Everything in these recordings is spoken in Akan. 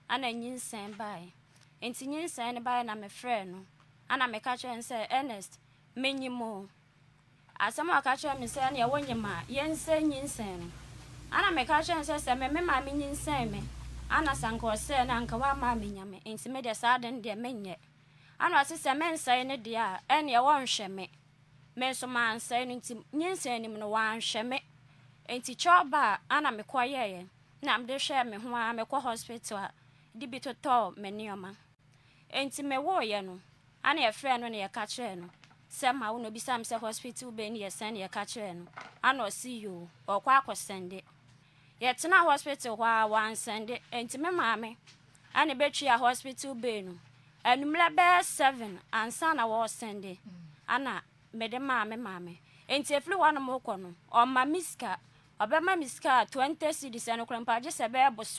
ana nyinsen bai enti nyinsen ne bai na me frɛ no ana me ka kyerɛ nse Ernest menyimo asɛm aka kyerɛ me sɛ ne wonyima yense nyinsen no ana me ka kyerɛ nse sɛ me ma me nyinsen me ana sanka ɔsɛ na anka wa ma me nyame enti me de saa den de menyɛ ana ɔse sɛ me nsɛe ne de a ɛne wɔnhwɛ me so ma nsɛe no enti nyinsen nim no wanhwɛ me enti choba ana me kɔyɛ na me de hwɛ me ho a me kɔ hospital a di bi totɔ me nioma enti me wo ye no ana ye frɛ no ne ye ka kyerɛ no sɛ ma wo no bi sam sɛ hospital be ne ye send ye ka kyerɛ no ana osi yo ɔkɔ akɔsende ye tena hospital hɔ a wan sende enti me maame ana betwi a hospital be no anumla be 7 ansa na wo sende ana me de maame enti efli hɔ no mo kɔ no ɔma miska obema miska 20 cedis eno krampa je se be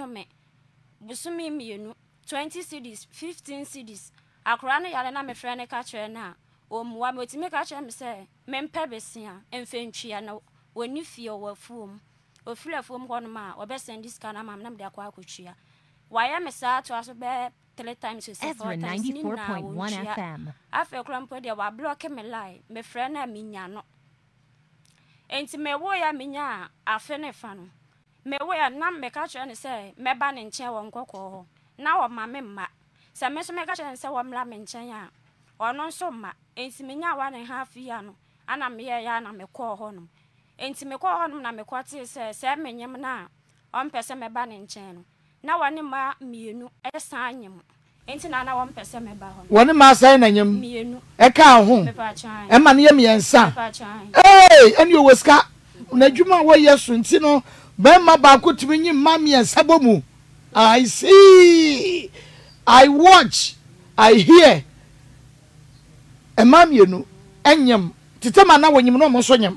busumi mienu 20 cedis 15 cedis akra no yale na me frɛ ne ka kyerɛ na omuwa me otimi ka kyerɛ me sɛ mempa besia emfentwia na woni fie wafuom ofulafuom hɔ no ma obesend diska na mam na me de akwa akotwia waya me sa to aso be 3 times to 4 times 94.1 FM afa krampa de wa block me line me frɛ na minya no enti me wo ya minya afe ne fa no me wo ya na me ka kyerɛ ne sɛ meba ne nkyɛn wɔ nkɔkɔ hɔ na wɔ ma me mma sɛ me so me ka kyerɛ ne sɛ wɔ mla me nkyɛn a ɔno nso mma enti minya 1.5 year no ana me ya na me kɔ hɔ no enti me kɔ hɔ no na me kɔte sɛ menyem na ɔmpɛ sɛ meba ne nkyɛn no na wɔne ma mienu ɛsan nyem enti na wɔmpɛ sɛ meba hɔ wɔne ma san na nyem mienu ɛka ho ɛma ne yɛ miɛnsa ɛne owoska na dwuma wɔ yɛ so nti no bɛma ba ko tumi nyi ma miɛnsa bɔ mu I see I watch I hear ɛma mienu ɛnyem titama na wɔnyem no mo so nyem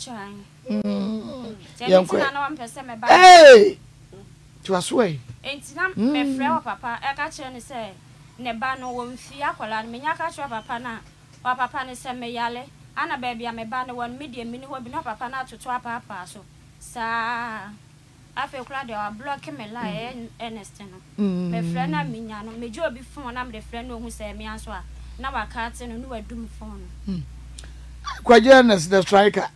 Hey tu aswe enti na me frɛ wɔ papa ɛka kyerɛ ne sɛ ne ba no wɔ mfi akola no menya ka kyerɛ papa na wa papa ne sɛ me yale ana ba bia me ba no wɔ me de mini hɔ bi na papa na atoto apapa so sa afa kura de wa block me la Ernest no me frɛ na menya no me jo bi fon na me de frɛ no hu sɛ me anso a na wa ka te no wa dum fon no Kwaji Ernest the striker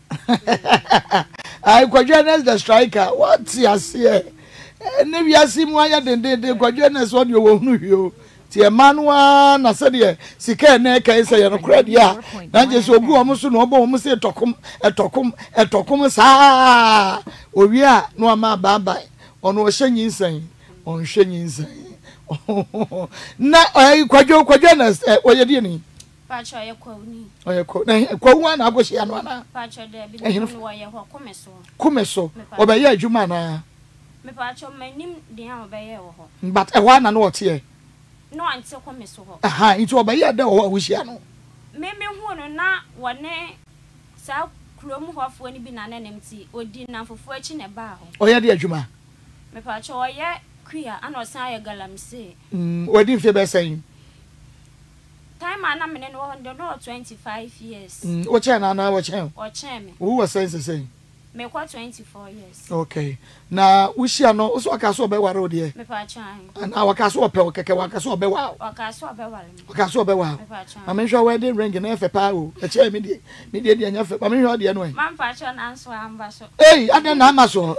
I Kwaji Ernest the striker what you see ne wiase mu aya dendende Kwaji Ernest what you wo hunu hio ti Emmanuel na se de sika na kai se ye no kra dia na je se ogu omo so no obo omo se etokom saa owi a no ama baba ono ohyenyinsan on hyenyinsan na Kwaji Ernest oye die ni Pacho ye kwuni oye ko na kwawu na agohia no ana Pacho de bi no wo ye ho kumeso obaye adwuma na me pacho manim de a obaye wo ho but e wa na no ote no ante kumeso ho aha itu obaye de wo awohia no me hu no na wone sa krom hofo ni bi na nanem ti odi na fofo achi ne ba ho oye de adwuma me pacho oye kuya ana osan ye galamse odi mfe be sen time ana me no 25 years wo chen na wo chen o chen me wo say me kwa 24 years okay na wuhia no wo so aka so obeware ode me pa chan na waka so ope okeke waka so obewa waka so obeware waka so obewa me pa chan ma me hwa wedding ring na efe pa o e che me die anya fe ma me hwa de no e man pa chan anso amba so adan na amaso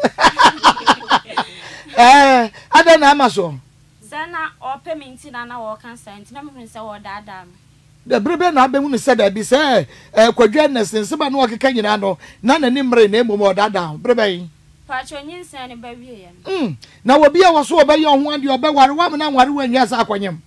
adan na amaso sana ope minti na wo cancer nti na me se wo dada the brebe na abemu se da bi se Kwaji Ernest nsema no okeka nyina no na nani mre na emu mo dada brebe pacho nyinsa ne ba wie ye na wobi a wo so obaye ho ade obeware wa na nware wanya sa akwanyem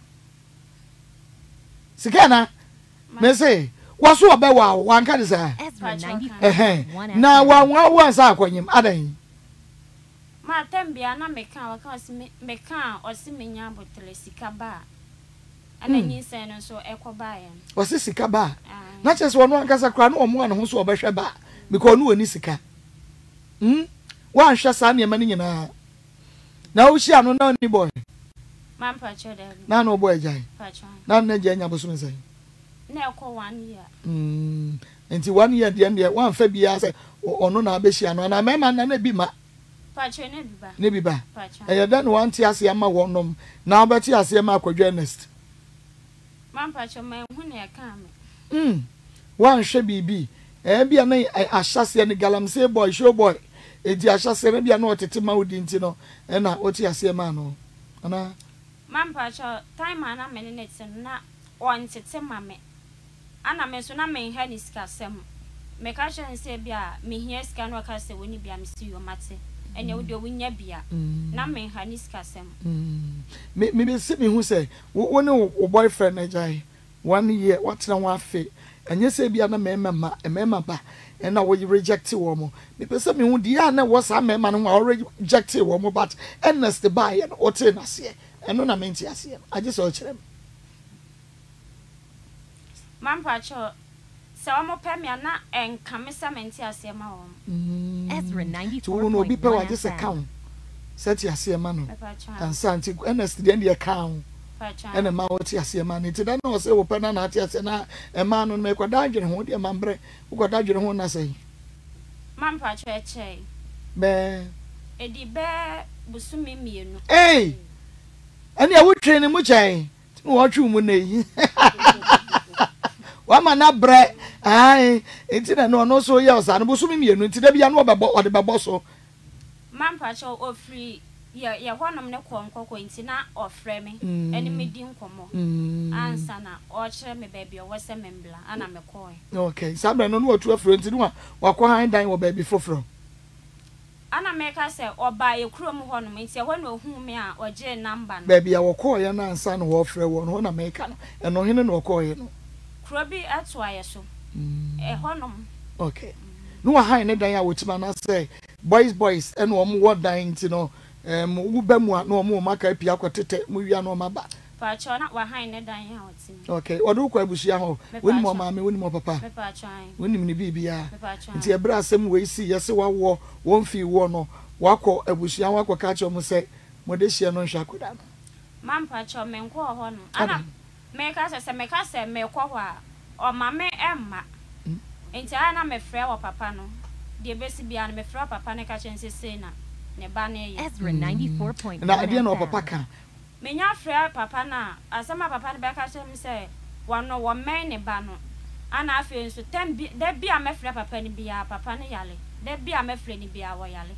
sikana me se wo so obewa wanka de sa na wa sa akwanyem adan ma tembia na meka osimenya botele sika ba ana nyinsa no so ekoba ye wose sika ba na chese wono ankasa kra na omo an ho so obehwe ba because no woni sika wa anhwe sa na emani nyina na wo hia no na ni boy man pacho de na no boy jai pacho na na je anya boso nsai na ekọ 1 year enti 1 year de wa fa bia se ono na abehia no na mema na bi ma Pacho ne biba. Ne biba. Pacho. E yeda no anti ase ama wonom. Na obeti ase ama akwadwa Ernest. Man pacho man hu ne ka me. Wan hwe bibi. Bia na ahyase ne galamsey boy show boy. Edi ahyase ne bia na otete ma odi nti no. Na oti ase ma no. Ana Man pacho time ana me ne na on tete ma me. Ana me so na me ha ni sika sem. Me ka hwe nse bia me hia sika no ka se woni bia me si yo mate. Enya wo de wonya bia. Na me ha ni sika sem. Me be se me hu se wo ne wo boyfriend na jai 1 year what na wa fe. Anya se bia na mema ba na wo reject wo mo. Me be se me hu dia na wo sa mema no already reject wo mo but Ernest buy and o te na se. Eno na menti ase. I just all kire. Man pacho se wo mo pe me na enka me sa menti ase ma wo. Ezra 94.1 to no bi pe wa just account. Set ase ma no. And santi Ernest the end account. Ene ma wo ti ase ma ni ti da na o se wo pe na ati ase na e ma no me kwada adwene ho de ma mbre. Wo kwada adwene ho na sei. Man pacho eche. Be Edi be busumi mienu. Hey. Ani a wo twen ni mu chan. Ti wo twu mu na yi. Wa ma na bre. Ai, enti na no so ye osa no busumi mienu enti da bia no obebo ode bebo so. Man pacho ofri ye honom ne konkoko enti na ofre me eni me di nkomo ansa na o kire me baby o wose membla ana me koy. Okay, sabre no no otu afro enti no wakọ han dan wo baby foforo. Ana me ka se oba ye krom honom enti ye ho no hu me a oje number no. Baby a wakọ ye na ansa no wo frɛ wo no na me ka no. Eno hene no wakọ ye no. Krobi atwa ye so. Honom. Okay. No han ne dan a wotima na say boys eno omo wo dan enti no wo ba mu a no omo maka pia kwotete mu wia no maba. Pacho na wa han ne dan ya otim. Okay, odo kwa abusia ho. Woni mo maame, woni mo papa. Me pacho an. Woni ni bibia. Me pacho. Nti ebra asem we si yese wawo, won fi wo no, wakọ abusia wakọ ka che mo se mo de hie no hwa koda no. Man pacho me nko ho no. Ana me ka se me kọ ho a o mame emma. Enti ana me frɛ wo papa no. De besi bia no me frɛ papa ne ka che nsese na ne ba na ye. Ezra 94.1 Na ade na papa ka. Me nya frɛ papa na asema papa ne be ka che me se wano wo men ne ba no. Ana afi nso tem bi da bia me frɛ papa ne bia papa ne yale. Da bia me frɛ ne bia wo yale.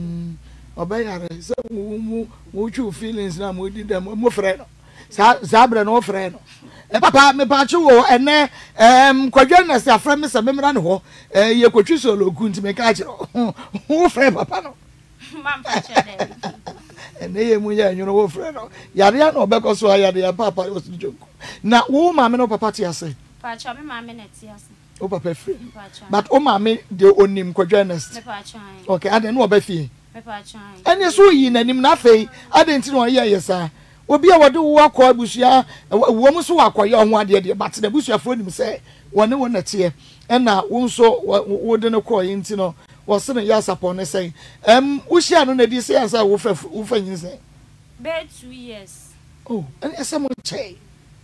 Obayare se mu chu feelings na mo di dem mo frɛ no. Zabre no frɛ no. Papa me pa chu wo ene kwadwa na se afra me se me mra ne ho ye kwatwi so loku nti me ka kire wo frɛ papa no. Man pa che de. Ene ye mu ya nwuro wo frɛ no. Yare ya na obekọ so ayade ya papa o si joku. Na wo ma me no papa ti ase. Pa cha me ma me na ti ase. O papa frɛ. But o ma me de onim kwadwa nest. Me pa cha. Okay, ade no obefie. Me pa cha. Ene so yi nanim na afei ade nti no ye yesa. Obi a wode wo akọ abusia wo mu so akọye ho ade de but na busuafo nim se wone wo nate na wo nso wo de ne kọye nti no wo se ne ya support ne say wo hia no na di se ansa wo fa yin se be 2 years. Oh, and ese mo che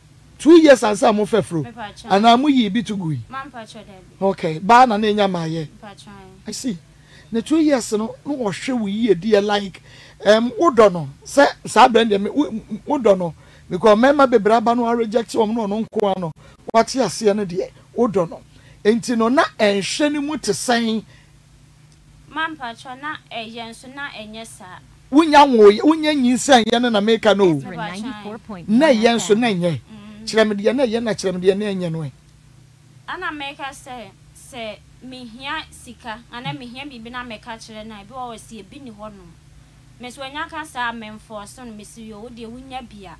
2 years ansa mo fa fro ana mo yi bi to gui. Man pa cha de. Okay, ba na na nya maye. Pa cha. I see. Na 2 years no wo hwe wo yi e like wodo no se sa brand me wodo no because mema bebraba no reject wo no nko ano wate ase no de wodo no enti no na enhwe ni mu te sen Man pacho na eyenso na enyesa wunya wunya nyinsan ye na meka no na yenso na enye kiremde na ye na kiremde na enye no ana meka se mihia sika ana mihia bibi na meka kire na bi wo si ebi ni ho no meso anya ka sa memfo so no mesi yo de wunya bia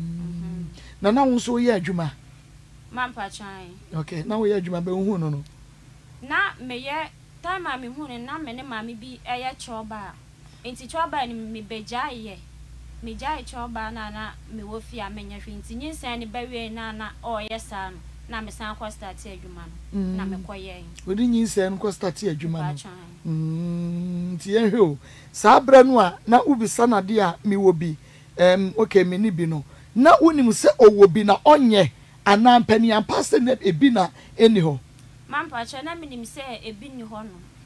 na na wonso ye adwuma Man pacho an. Okay, na wo ye adwuma be hu no Na meye time ma me hu ne na me ne ma me bi eye choba enti choba ni me bejaye me jai choba na me wo fi amenya hwe enti nyinsan ne bawie na o yesa no na me san kwa start adwuma no na me koye odi nyinsan kwa start adwuma no nti ye hwe o sa bra no a na ubisa na de a me wo bi okay me ni bi no na wonim se owo bi na onye ana mpani ampa se na ebi na eni ho Man pacho na minim se ebi ni ho no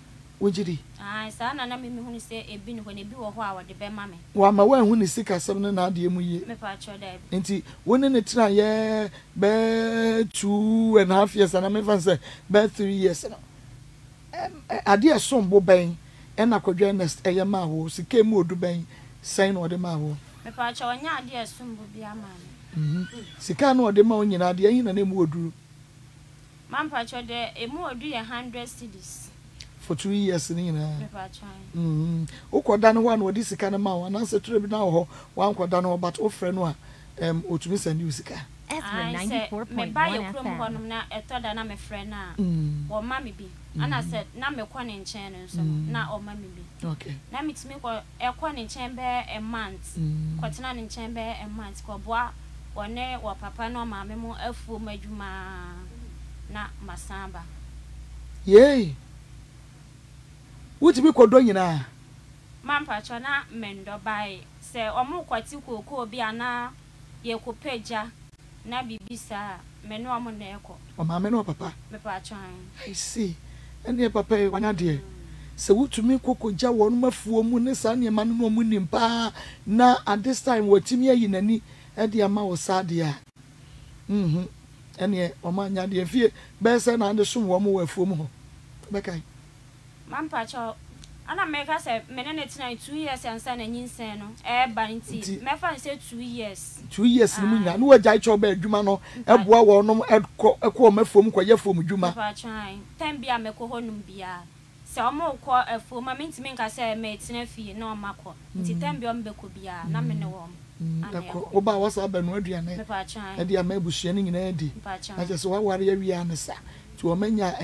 wojiri sa na me hu ni se ebi ni ho ne bi wo ho a wo de be ma me wa ma wa hu ni sika sem ne na ade mu ye me pa cho da nti woni ne tira ye be 2.5 years na me fan say be 3 years no ade esombo ben na kwadwa next eye ma wo sika mu odu ben sen no de ma wo me pa cho nya ade esombo bi ama sika no de ma wo nyina ade yin na ne mu oduru man pa cho de emu odu ye 100 cedis for 2 years ni na me pa cho ukoda no ho na odi sika na ma wo na se ture bi na ho wan koda no but o frɛ no a otumi send you sika Ezra 94.1 me ba ye krom FM. ho no na etoda na me frɛ na wo ma me bi ana said na me kɔ ne nkyɛn no so na o ma me bi okay na me timi kɔ ekɔ ne nkyɛn be a month kɔ tena ne nkyɛn be a month kɔ boa wone wo papa no ma me mo afuo madwuma na masamba yey wuti bi kodo nyina man pacho na mendo bai se omu kwati koko bi ana ye ko peja na bibisa me no omu na eko o ma me no papa me pacho I see ene papa e wanya de se wutumi kokoja wonu mafuo mu ne sa ne ma no mu nimpa na at this time watimi ayi nani e de ama wo sade a ene o ma nya de fie be se na ande sum wo mu wafuo mu ho be kai man pacho ana meka se menene tina 2 years ansa na nyinsen no ba nti me fa se 2 years 2 years ni mu nya no wajai cho ba adwuma no eboa wo no ekọ mafuo mu kọ ye fuo mu dwuma pacho time bia me ko honum bia se omo ko afuo ma me ntimi nka se me tina fie na o makọ nti time bia o mbe ko bia na me ne wo eko oba wasa ba no aduane me pacho e dia ma ebusua ni nyina di na je se wa ware ya wi anesa ti o manya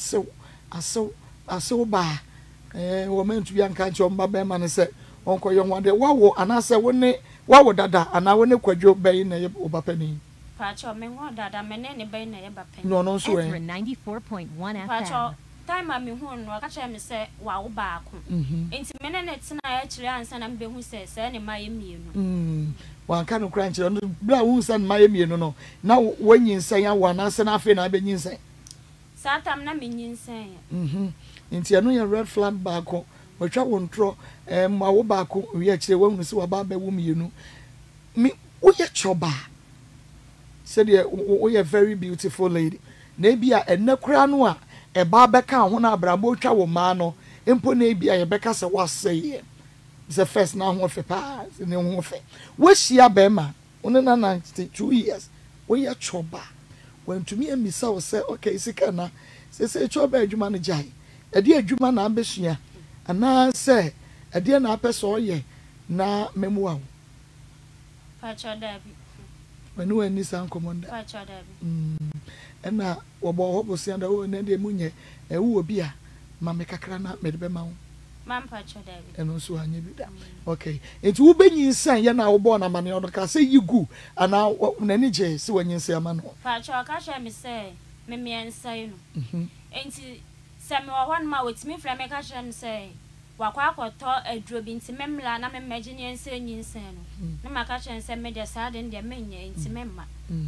asew ba wo mentu bia nka che o mba be ma ne se onko yo nwade wawo anase woni wawo dada ana woni kwadwo be na ye obapani pacho me ngo dada me ne be na ye bapani no no so Ezra 94.1 pacho FM. time me hu no aka che me se wawo ba ako enti me ne tina ya kire ansa na mbe hu se ne ma ye mienu wan ka no kra nche no bra hu san ma ye mienu no na wonyin san ya wana se na afi na abenyin san satam na menyin san nti anu ye red flag ba ko otwa wontro awo ba ko wi akire wonu se wa ba ba wo mienu mi wo ye choba said you very beautiful lady na bia enekura no a e ba beka ho na abrabo twa wo ma no empo na bia ye beka se waseye the first na ho fe pa ne ho fe wo hia be ma one na 92 years wo ye choba wantumi emisa wo se okay sika na se choba adwuma no jai e de adwuma na abesua ana se e de na apeso ye na memuwa pacho dabi wani wani san komonda pacho dabi ena wobo hobo sianda wo ne de munye e wo bi a ma me kakra na me de be ma wo man pacho dabi eno so anya bi da okay enti wo benyin san ye na wo bo na ma ne odoka se yigu ana na ni je se wanyin san ama no pacho aka sha me se me miensan no enti se me wo hon ma wetimi fra me ka sha me se wakwa akoto aduro bi nti memla na memagye ne ense nyinsen no na maka sha nse me de sa de menye enti memma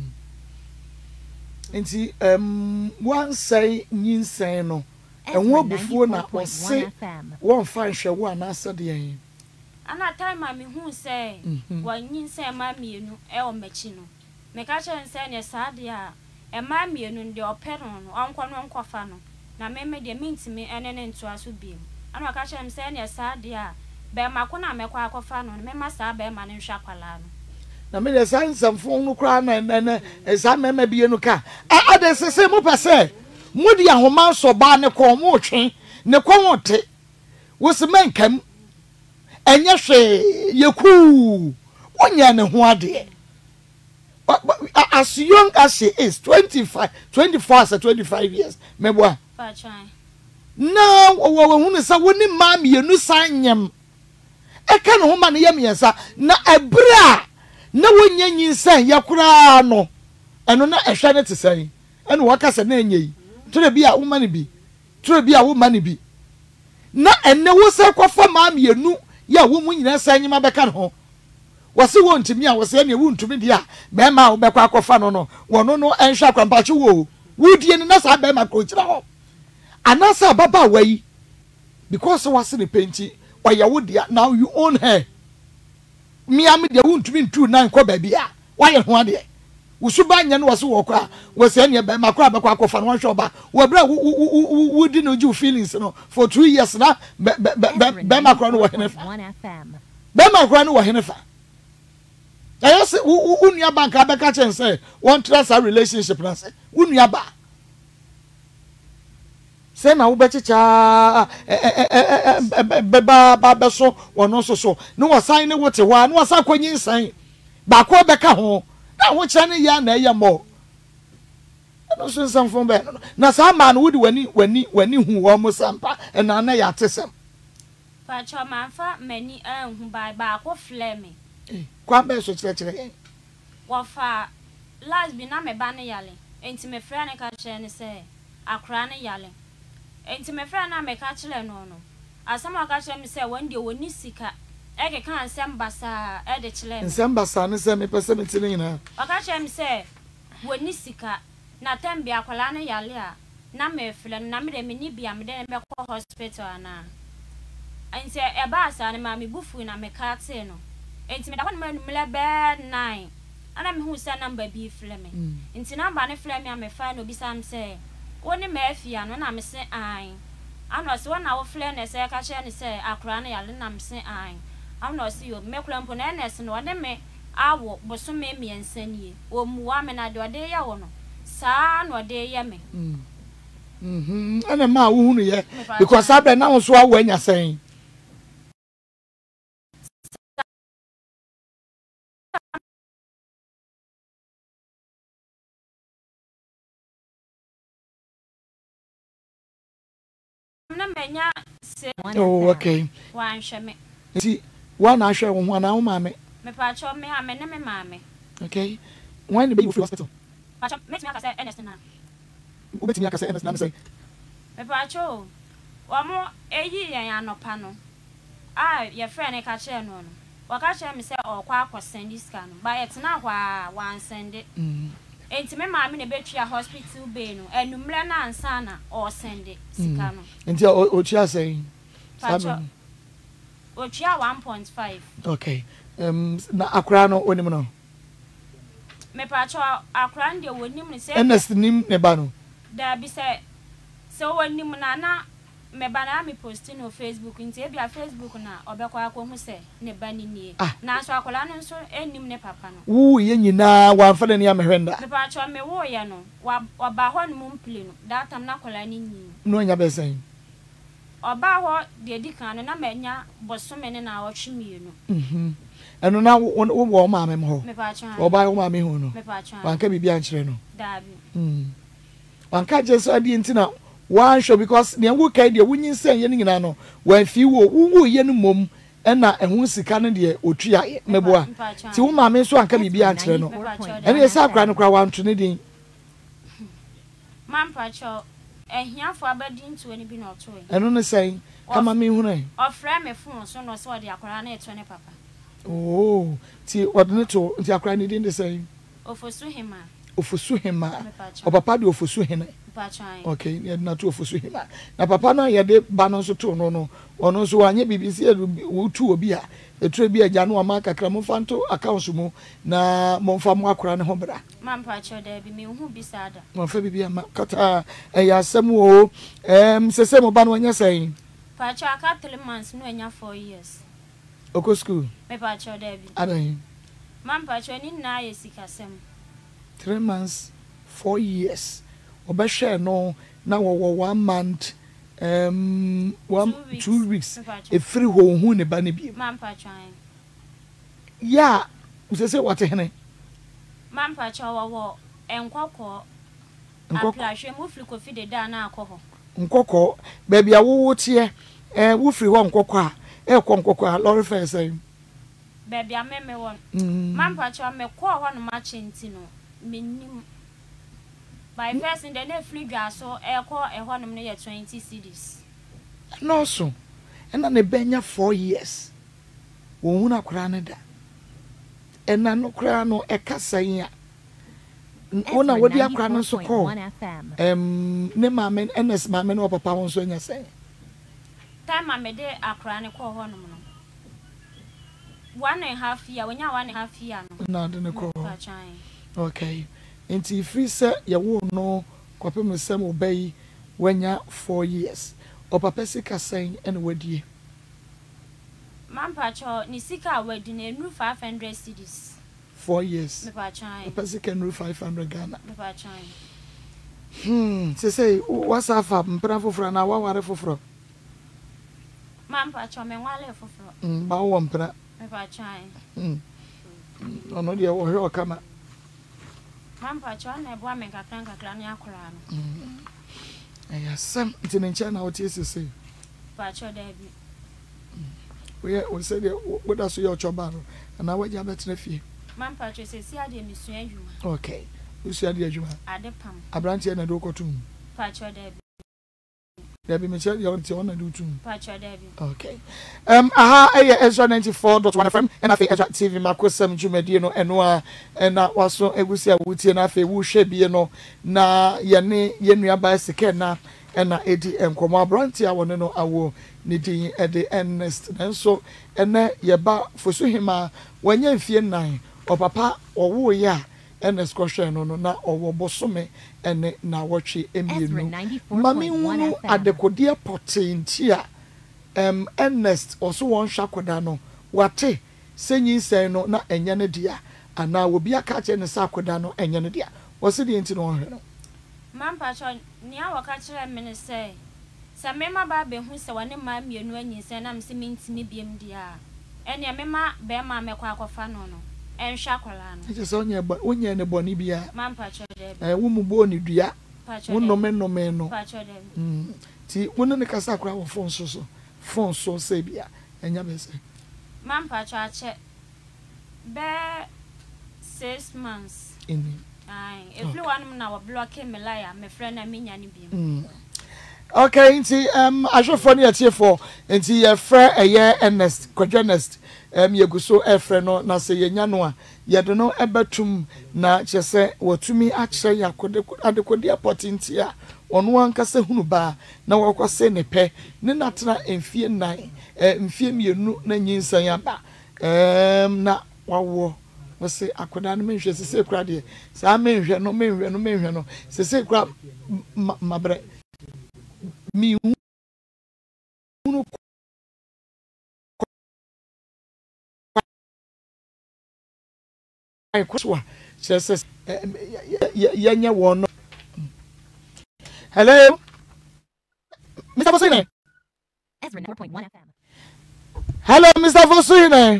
enti one say nyinsen no enwo bufuo na ose won fa hwe wo anasa de yen ana time me hu se wa nyinsen ma mienu e o machi no me ka sha nse ne sa de a e ma mienu de opero no onko no onkofa no na meme de mintimi ene ne nto aso biem ana ka sha nse ne sa de a be mako na mekwa akofa no me ma sa be ma ne hwa kwala no na me de san samfo no kra na esa meme bie no ka ade sese mo pese mudi ahoma so ba ne ko mo twen ne ko wote wo se menkam enye hwe yeku wonya ne ho ade as young as she is 24 to 25 years meboa pa chan na wo hu ne sa woni ma mienu sanyem e ka ne ho ma ne yemiensa na ebra na wonya nyinsan yakura no eno na ehwe ne tesan eno wakasa na enyi tire bi a wo mani bi tire bi a wo mani bi na enne wo se kwafa ma mienu ya wo mu nyina sanyema beka ne ho wase wo ntimi a wase ne wo ntumi dia be ma wo bekwa kwafa no no wono no enhwa kwampache wo wudie ne na sa be ma ko kira ho anasa baba wai because was in the painting why you would now you own her me am the won't mean 2 9 ko baby why you want there usubanya no waso wokwa was any be makwa be kwa kofa no hwe we bra we di no ju feelings no for 2 years na be makwa no wo henefa be makwa no wo henefa I say unua bank abeka chen say one trust a relationship na say unua ba say na wo bechicha ba so wono so no wasan ne wote wa no wasa kwanyi nsan ba ko beka ho na wo chane ya na ya mo no so nsan fon be na sa man wo di wani hu wo mo sampa na ya tesem pa cho manfa mani hu ba ko flame kwa be so chire wo fa last bi na me ba ne yale enti me fra ne ka chire ne se akra ne yale enti me fra na me ka chire no asama ka chire me se wonde woni sika eke kan sembasa e de chile sembasa ne se me pese me tini na aka chem se woni sika na tembi akwala ne yale a na me fle na me de me ni bia me de me ko hospital ana enti e ba asa ne ma me bufu na me ka te no enti me da kwon me le be 9 ana me hu se number bi fle me enti number ne fle me a me fa no bi sam se woni me afia no na me se an ano se wona wo fle ne se ka che ne se akra ne yale na me se an I'm not see you make lamp na nurse no de me awo bosome miensanie o muwa me na de ode ya wo no saa no de ye me ana ma wo hunu ye because abe na wo so awo anya sen na menya se oh okay wan hwe me see one ahwe wo ho na wo ma me pa cho me ha me ne me ma me okay when the baby for hospital pa cho me aka say ns na wo betimi aka say ns na me say me pa cho wa mo eyi yen anopa no ye friend ka che no no wa ka che me say o kwa akosen this can ba ye tena kwa wan send it enti me ma me ne betwa hospital be no enumre na ansa na o send sika no enti o chia say sabe o chia 1.5 okay na akra no onim no me pa cho akra nde wonim ne say ns nim ne ba no da bi say so wonim na me ba na me post no Facebook nti e bia Facebook na obekwa akwo hu say ne ba ni nie na so akola no so enim ne papa no wu ye nyina wa fa ne ya mehwenda me pa cho me wo ye no wa ba ho no mumple no that time na akola ni nyi no nya be sen oba ho de di kan na manya bosome ne na awotwe mienu eno na wo ma me ho me pa cho oba wo ma me ho no me pa cho wanka bibia nkyere no dabi wanka jesu adi ntina one show because ne wo kai de wunyin sen ye nyina no wan fi wo ye no mom na ehun sika no de otua meboa ti wo ma me so anka bibia nkyere no ene ye sa akra no kra wan to ne din man pa cho ehiafo abadi ntu ani bi na oto eno ne sen kama me hunu ofra me fun so no so de akra na eto ne papa oh ti odne to ti akra ni din de sen ofosu hima o papa de ofosu hina okay ye na to ofosu hima na papa no ye de ba no so to no ono so anye bibisi wo tu obi a etre bi agya no ama kakra mo fanto account mu na mo fa mo akora ne ho bra man pa cho da bi me hu bisada mo fa bibia ma kata ya asem o sese mo ba no anya sai pa cho aka 3 months no anya 4 years oko school me pa cho da bi adan man pa cho ni na ye sikasem 3 months 4 years obehwe no na wo 1 month 2 weeks e free ho hu ne ba ne bi man pa chan ya usese wate hene man pa cha wo enkoko aplashe mu free kofi de da na akoho nkoko ba bia wo tie wo free ho nkoko a e ko nkoko a lorry fair say ba bia meme won man pa cha me ko ho no ma chinti no menim by first in the net free gas so e ko e ho no ne 20 cedis no so ena ne benya 4 years wo hu na kra ne da ena no kra no e kasan ya wona wodi akra no so ko ne mamen ns mamen o papa won so nya sen time I made a cranny call home. 1.5 year, when you're 1.5 year. No, didn't call. Okay. Until free set, you won't know, Quapim Sam obey when you're 4 years. Or Papesica saying, and would ye? Mampacho, Nisika wedding a new 500 CDs. 4 years. Papesica and roof 500 Ghana. Say, what's up, Bravo for an hour, whatever for. Mampacho, me wale for. Bowampra. Oh, no, dear, or come. Mampacho, never make a tank a crania crown. Yes, some it's in China, what is to say? Pacho, Debbie. We said, what does your job? And now what you have at Neffy? Mampacho says, see, I did Miss you. Okay. You said, dear, you are the pump. A branch and a doko too. Pacho, Debbie. Debbie Michelle, you want to do too. Pacho, Debbie. Okay. Aha, Ezra 94.1 FM, and I think Ezra TV, Marco Sam Jumedino, and that was so a Wusia Wuti, and I think Wushe Bieno, na Yenia Bicycana, and Eddie and Koma Branty, I want to know I will need at the end nest. And so, and then ye ba for Suhima, when ye fear 9, or papa, or woo ya. And a squasher no na or bosume and na watchy emu. Mammy woo at the Kodia potting tia. Ernest also one shakodano. Wate, saying say no na enyane dia, and now will be a catch and a sakodano and yanadia. Was it the incident on her? Mampacho, near what catcher and minister. Some member baby who said one in my meal when you send I'm seeming to me BMDR. And your memma bear my mequaco fanono. And Shakolano. It is on your but when you're in a bonibia. Mampacho, a woman born you dear. One no man no man no. See, one in the Casacra of Fonso Sabia, and Yabes. Mampacho, check. Bear 6 months. Aye, if you want now blocking Malaya, my friend, I mean, any okay, I should funny at here for, and see a fair a year Ernest, Quadrenest. Ye go so no na se ye nyanoa ye do no ebetum na chese wotumi akyere yakode adekode apotinti a ono anka se hunu ba na wakose ne pe ne natena emfie nan emfie mienu na nyinsan aba na wawo wose akoda no menhwe sese kura de sa menhwe no sese kura mabre mi hunu says, Yanya one. Hello, Mr. Fosine. Ezra 4.1 FM. Hello, Mr. Fosine.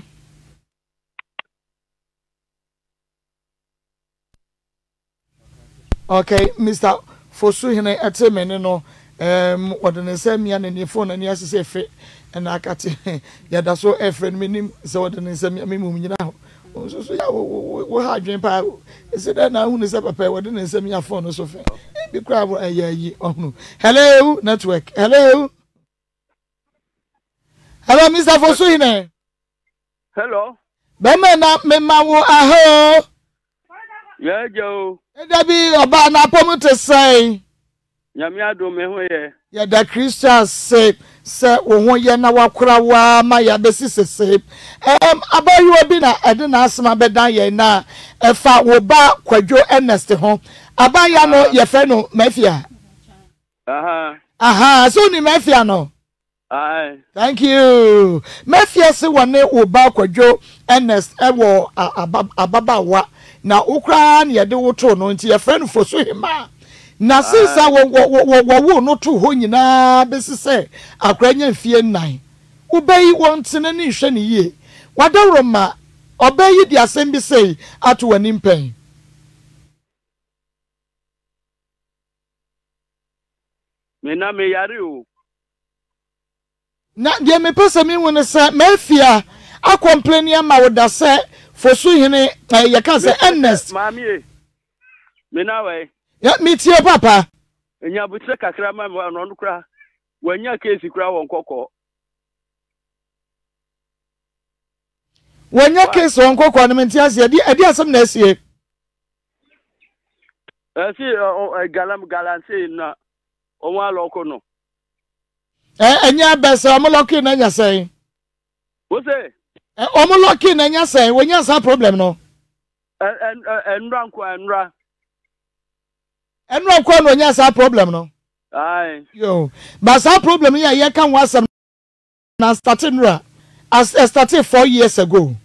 Okay, Mr. Fosine, at a minute, no, what an assembly and your phone and yes, say fit, and I got it. Yeah, that's so a friend meaning, so what an assembly now. So hard dream pa is it na hu se papa we dey nsem ya phone so fe be crab ayi onu. Hello network. Hello Mr. Fosuhine. Hello be me na me ma wo aho yeah jo e da bi oba na pom to say nyame ado me ho ye ya da Christians say wo ho ye na wakora wa ma ya besi sese abayu obi na ede na asema bedan ye na efa wo ba Kwadwo Ernest ho abaya no ye fe no mafia so ni mafia no aye thank you mafia se wone wo ba Kwadwo Ernest wo ababawa na ukra na ye de wo to no nti ye fe no Fosuhima na sisa wo no to ho nyina besi se akranya mfie 9 ubeyi wontene ni hwe ne ye wadawroma obeyi di asem bi sei ato wani mpan me na me yare o na de me pese me wona se mafia a complain ma woda se Fosuhine ye kan se Ernest mami me na we ya mitie papa enya butre kakra ma no kra wanya case kra won kokko wanya case won kokko no mentia se edi asem na asie galam galanse na onwa loko no Enya bese omoloki na nya say. Wo say? Omoloki na nya say, we nya sa problem no. Enra nko enra. Enra nko no nya sa problem no. Aye. Yo, but sa problem here ye kan wasam na starting ra as started 4 years ago.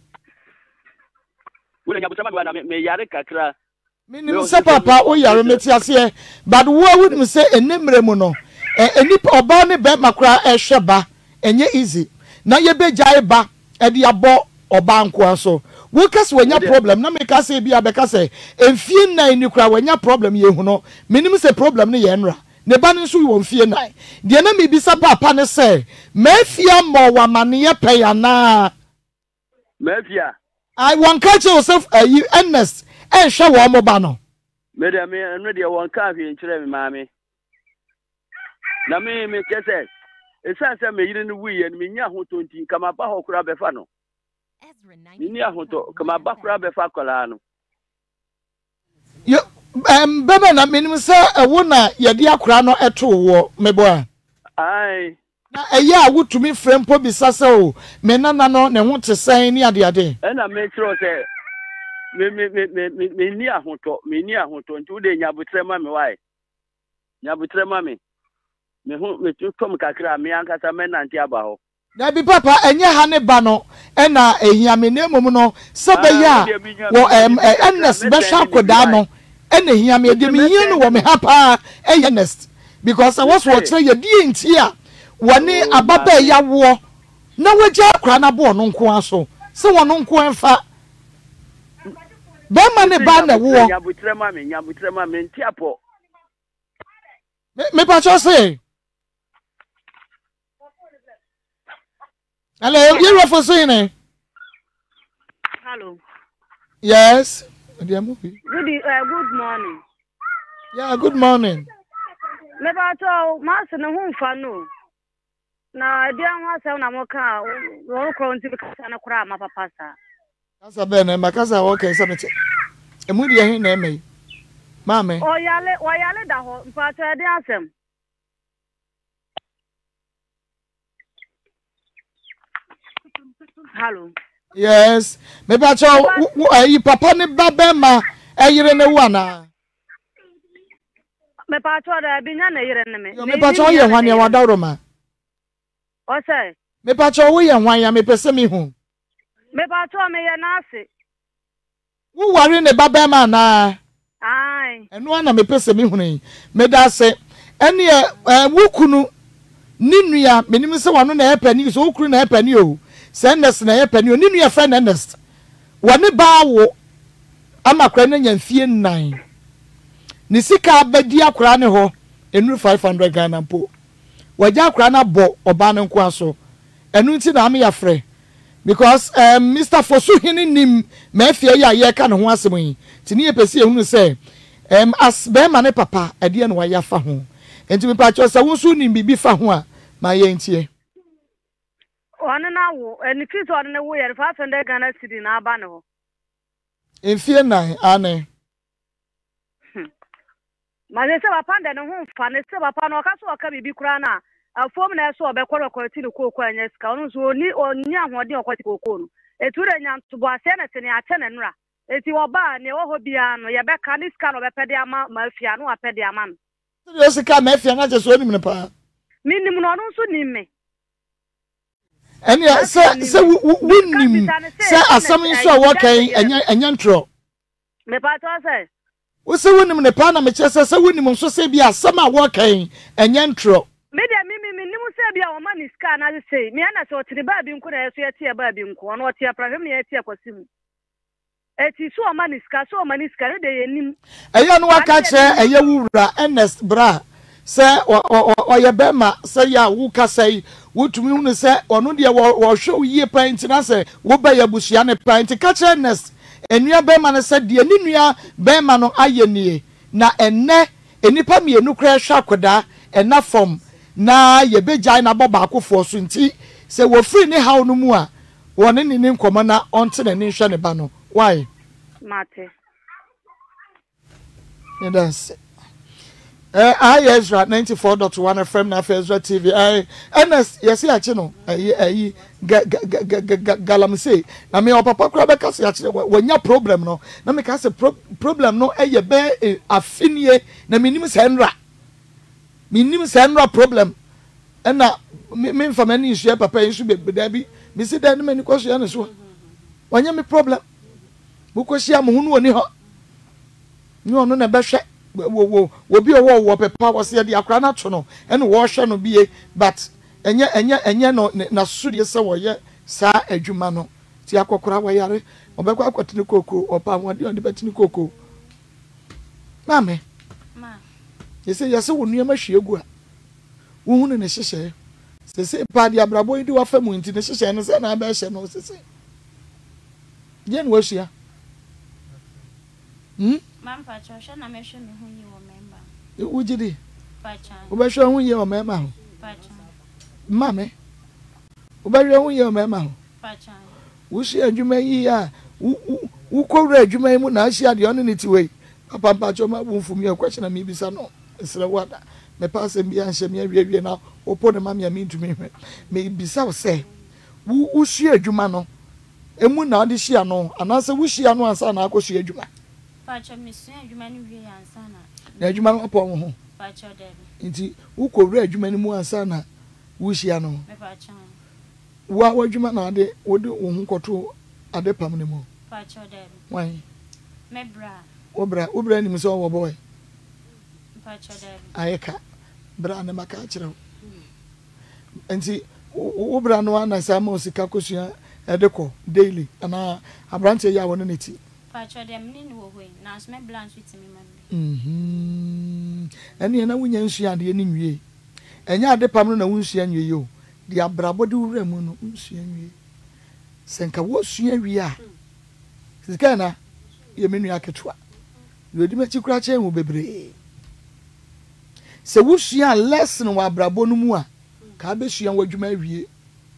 We nya butama na me yare kakra. Minim se papa o yare meti ase, but wo would me say enemre mu no. Enipa oba ne be makra ehweba enye easy. Na ye be jai ba e de abo oba nko aso. Wo kase wanya problem na me kase bia be kase emfie na ni kra wanya problem ye hu no. Minim se problem ne ye nra. Ne ba nso wo mfie na. De na me bisa papa ne se mafia mo wa mane ye pe na. Mafia. I want catch yourself you Ernest and show wo mo ba no. Me de me eno de won ka hwe nkire me maame. Na me kese esanse me yire no wuye no me nya hoto nti kama ba hokura befa no. Ni nya hoto kama ba kura befa kola no. Yo bebe na menim se ewo na ye de akura no eto wo mebo. Ai. Na eya awutumi frempo bisase o me nana no ne ho tesen ni ade. E na me kiro se me ni ahoto nti wo de nya butrema me wai. Nya butrema me. Me tu kom kakra me ankasa me nanti aba ho. Na bi papa enye ha ne ba no e na ehia me ne mum no se be ya wo Ernest be sha koda no e na ehia me de me hia no wo me ha pa Ernest because I was watching ye die nti a woni ababa ya wo na wagya akra na bo no nko aso se wono nko enfa be ma ne ba na wo nya butrema me nti apo me pa cho say hello, you're for saying it. Hello. Yes. Good morning. Yeah, good morning. Me ba to master no hu fa no. Na dia ho asem na mo ka wo ko nti bi kasa na kura ma papa sa. Kasa be na makasa wo kai sa mete. Emu dia hin na eme. Mame. O yale da ho mfa to dia asem. Hello. Yes. Me ba cho you papa ne babema eyire ne wu ana. Me pa cho da bi nya na yire ne me. Me pa cho ye hwan ya wadawro ma. O say. Me pa cho wo ye hwan ya me pese me hu. Me pa cho me ye na ase. Wo ware ne babema na. Ai. Eno ana me pese me hu ni. Me da se ene wo kunu ni nua menim se wano na epani so wo kunu na epani o. Ernest na ye pani oni nua friend Ernest woni ba wo amakra na nyamfie nnan ni sika abadi akra ne ho enu 500 Ghana mpo wagya akra na bo oba ne nko aso enu nti na am ya frɛ because Mr. Fosuhini nim mafia ya ye ka ne ho asem yi tini ye pese ehunu se as be ma ne papa ade ne wa ya fa ho enti me pa cho se wo so nim bibi fa ho a ma ye ntie One na wo eni fit one ne wo ye 500 Ghana cedi na aba ne ho. Enfie nan ane. Ma se papa nda ne ho fa ne se papa no ka so ka bibi kura na afom na so obekoro kwati ne kokko anya sika ono so oni onya ahode okwati kokko no eture nya ntobo ase na se ne ate ne nura eti oba ne wo ho bia no ye be ka ni sika no be pede ama mafia no apede ama no. Yo sika mafia na je so oni me pa. Minim no ono so ni me. Eni se winnim se asam nso a wokan anya ntro me pa to say wo se winnim ne pa na me che se winnim nso se bi asam a wokan anya ntro me dia mi nim se bia o ma ni ska na se me na se o tiri ba bi nko na yeso ye tie ba bi nko no o tie prahwem ne ye tie kwasim eti so o ma ni ska ne de ye nim eya no waka che eye wura Ernest bra se o ye bema se ya wu ka sei wotumi hu se ono de wo hwe yie pant na se wo ba ya busia ne pant ka che Ernest enua bema na se de ni nua bema no aye nie na enne enipa mienu kra hwa koda ena form na ye begya na boba akofo so nti se wo free ne haw no mu a woni ni nkoma na onte na ni hwe ne ba no why mate yes Ezra 94.1 FM na Ezra TV. Ernest, yes, ya chino. Galamse. Na me papa kura be kase ya chino. Wanya problem no. Na me kase problem no eye be afinie na minim senra. Minim senra problem. Na me mfa mani nsu papa nsu be da bi. Me si da mani kwaso ya ne so. Wanya me problem. Mo kwasia mo hunu oni ho. Ni ono na be hwe. Wo bi wo pepa wo se de akra na to no ene wo hwe no bie but enye no na sudie se wo ye sa adwuma no ti akokora wo yare obekwa akwatini koko opa wode on de betini koko mame ma yese wo nuama hwe egu a wo hunu ne hyehye sese pa de abrabo ndi wa famu nti ne hyehye no se na ba hye no sese je no hia Man pacha na mesho mi hunyi wo memba. Ujidi. Pacha. Ubesho hunyi wo memba ho. Pacha. Mame. Ubesho hunyi wo memba ho. Pacha. Wusi adwuma yi a wo kowura adwuma yi mu na ahia de ono ne tiwei. Papa pacha ma bumfumi akwachina na mibisa no. Esre wada. Me pass em bia nhye me awie na opo ne mame me ntumi hwe. Me bisa wo se wusi adwuma no. Emu na ade hia no anase wuhia no ansa na akohia adwuma. Pacha misu adwuma ni wie ansana. Na adwuma no pɔ ho. Pacha debi. Nti ukowura adwuma ni mu ansana wuhia no. Me pacha. Wa adwuma na ade wode wo hu kɔto ade pam ne mu. Pacha debi. Wan. Me bra. Obra ni mso wo boy. Pacha debi. Ayeka. Bra na maka kyerɛ. Nti obra no ana sama osika kosua edekɔ daily ana abrante ya wona neti. Pacha dem ni wo hoi na so me blanche with me man. Ene na wunya nsu ade ni nwie. Enya ade pam no na wunsu nwie yo. De abrabo de wura mu no nsu nwie. Senka wo su nwie a. Sika na ye menu aketwa. Yo di machi kura che mu bebre. Se wusu a lesson wa abrabo no mu a ka be su an wadwuma awie.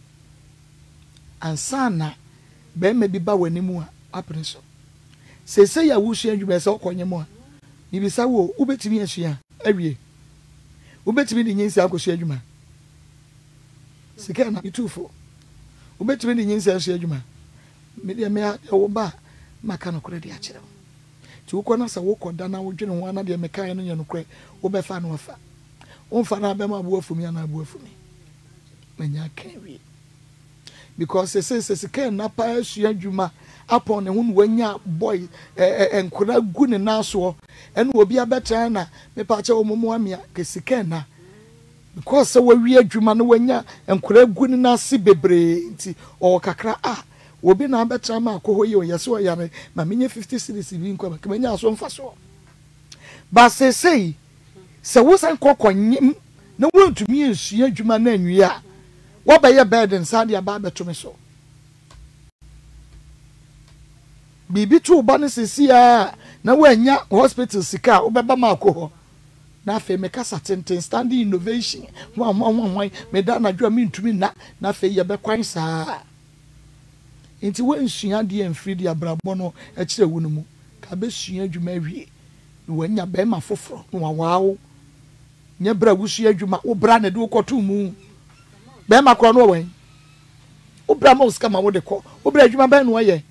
Ansana be me bi ba wani mu a apre so. Sese ya wusu adwuma se okonye mo a nibisa wo ubetimi asua awie ubetimi de nyinsi akosu adwuma sika na itufo ubetimi de nyinsi asua adwuma me de me wo ba maka no kore de akere ti wo kona sa wo koda na wo dwene ho na de me kan no nya no kore wo be fa na wafa wo fa na be ma bo afumi na bo afumi manya kan wi because sese sika na pa asua adwuma upon ne hun wanya boy enkura gu ne naso ene obi abetra na me pa che omomo amia kesika na because we wi adwuma no wanya enkura gu ne nase bebre nti o kakra obi na abetra ma akohoye o yese o yare ma menye 50 series bi nkwa ma kemanya aso mfaso ba sesei se wo san kokonyim na wontumi ensua adwuma na anwie a wo be ye burden sade aba betome so bibi tu ba ne sesia na wanya hospital sika obeba ma akoho na afi me kasa tenten standing innovation wan me da na dwa mentumi na afi ye be kwan saa enti we nsua de amfiri de abrabo no a kire wo no mu ka be sua adwuma awie wanya be ma foforo no wawo nya bra wusua adwuma wo bra na de wokoto mu be ma kro no wen wo bra ma uska ma wo de ko wo bra adwuma be no ye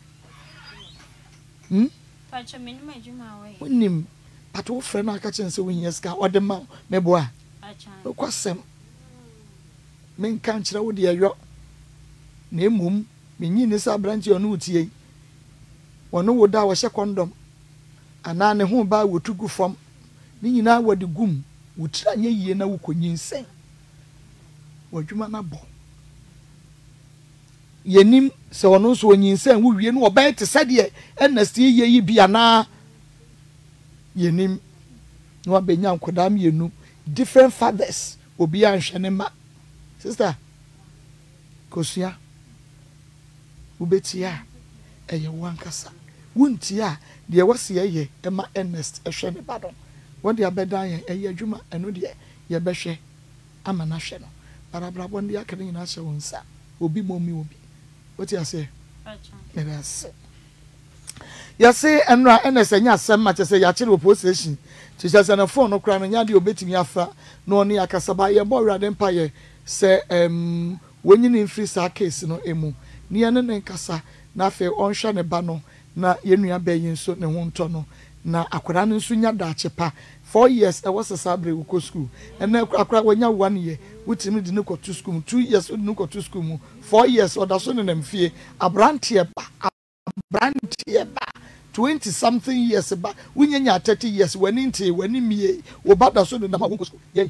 Pacha minima adwuma we. Unim pato frɛ na aka kyɛn sɛ wohia sika ɔde ma meboa. Pacha. Kwasɛm. Men kan kyerɛ wo de ayɔ. Na emum menyi ne sa branche ɔno utie. Ɔno wo da wo hyɛ condom. Ana ne ho ba wo tugu fam. Ni nyina wo de gum. Wo tira nya yie na wo konyinsɛn. Wadwuma na bɔ. Yenim se ono so onyinsen wo wie no oban te sade Ernest ye yi bia na yenim no abenya nkoda mienu different fathers obi anhwe ne ma sister kosua ubetia eye wankasa wuntia de wase ye ema Ernest ehwe ne badon wode abedan ye eye adwuma eno de ye behwe ama na hwe no barabra bonde akene nyina hye wonsa obi momi obi. What you say? Pacha. Yes. ya say enra enya asem ma chese ya kire police station chese na phone no kra no nya de obetimi afa no ne akasaba ye bo wrade mpa ye se wonyini mfiri sa case no emu ni ene ne nkasa na afa onhwa ne ba no na yenua ba yin so ne ho nto no na akwara no nso nya da achepa 4 years e was sabre wo school and na akwara wonya 1 year wutimi di ne ko to school 2 years di ne ko to school 4 years oda so ne namfie abrantie ba 20 something years ba wunyanya 30 years wani nti wani mie wo bada so ne na ma wo school ye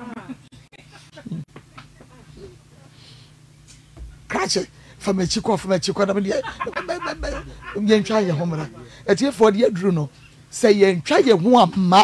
krache famachi ko na me ye ntwa ye homra etie for de aduru no say ye ntwa ye ho amma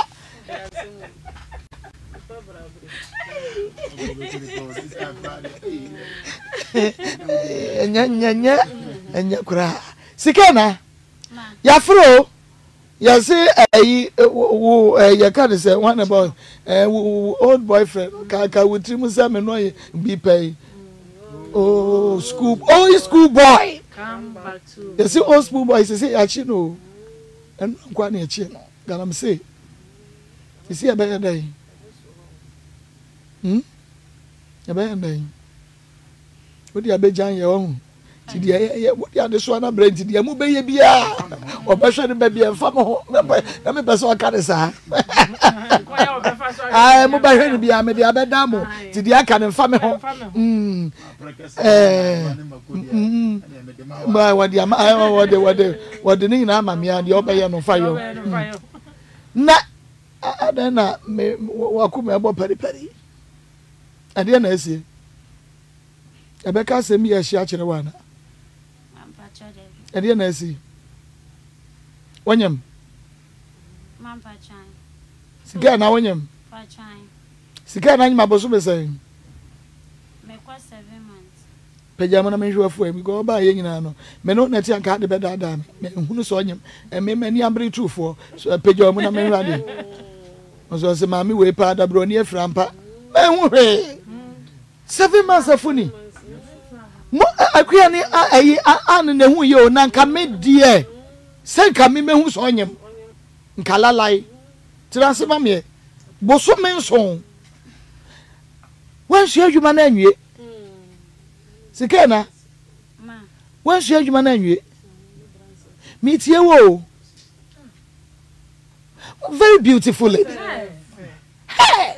enya kura sikena ya fro ya say ya can say one about old boyfriend ka wutri mu say me no be pay school boy come back to you see old school boy say achi no and kwa na achi no galam say you see about day about day what you abejan your own ti dia what you dey so na brand ti dia mu be ye bia obehwe ne ba bia mfa mo na me be so aka de sa mo ba hwe ne bia me dia be da mo ti dia aka ne mfa me ho ba wadi ni na ma me an dia obeye no fa yo na adana me wakume abo pari ade na esi ebeka se mi ya hia kire wana ade na esi wonyam mampa chan sika na wonyam pa chan sika na nyima boso be say me kwa 7 months pejama na menhwe afu mi go ba ye nyina no me no na ti anka de be dada me hunu so onyam me ni ambre trufo so pejama na menhwe ade so se mami we pa da bro ni aframpa menhwe 7 months afuni mo akua ni ayi an ne hu ye o na nka me die se nka me hu so onyam nka lalai transe ma me boso menso wan hwe adwuma na anwie sika na ma wan hwe adwuma na anwie mi tie wo very beautiful lady hey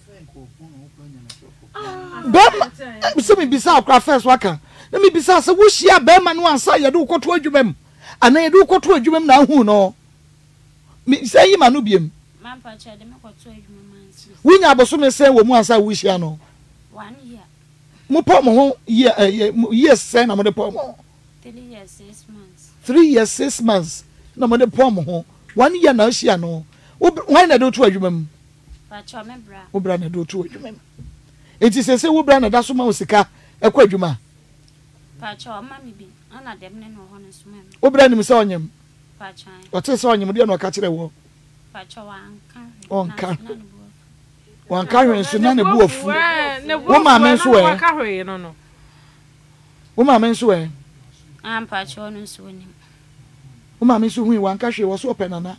bema se mi bisa akra first waka na mi bisa se wo hia bema no ansa ye do koto adwumam ana ye do koto adwumam na hu no mi se yi ma no biem mampa cha de me koto adwuma mansi winya aboso me se wo mu ansa wo hia no 1 year mo po mo ho yes say na mo de po mo 3 years 6 months 3 years 6 months na mo de po mo ho 1 year na hia no why na do to adwumam pa cha me bra wo bra na do to adwumam enti se wo bra na da so ma osika ekwa adwuma pa cha o ma mi bi ana dem ne no ho no so ma wo bra ni se onyem pa cha o te se onyem de no ka kire wo pa cha wan ka hwen so na ne bu ofu wo ma men so wo ma men so am pa cha no so ni wo ma men so hu wan ka hwe wo so openana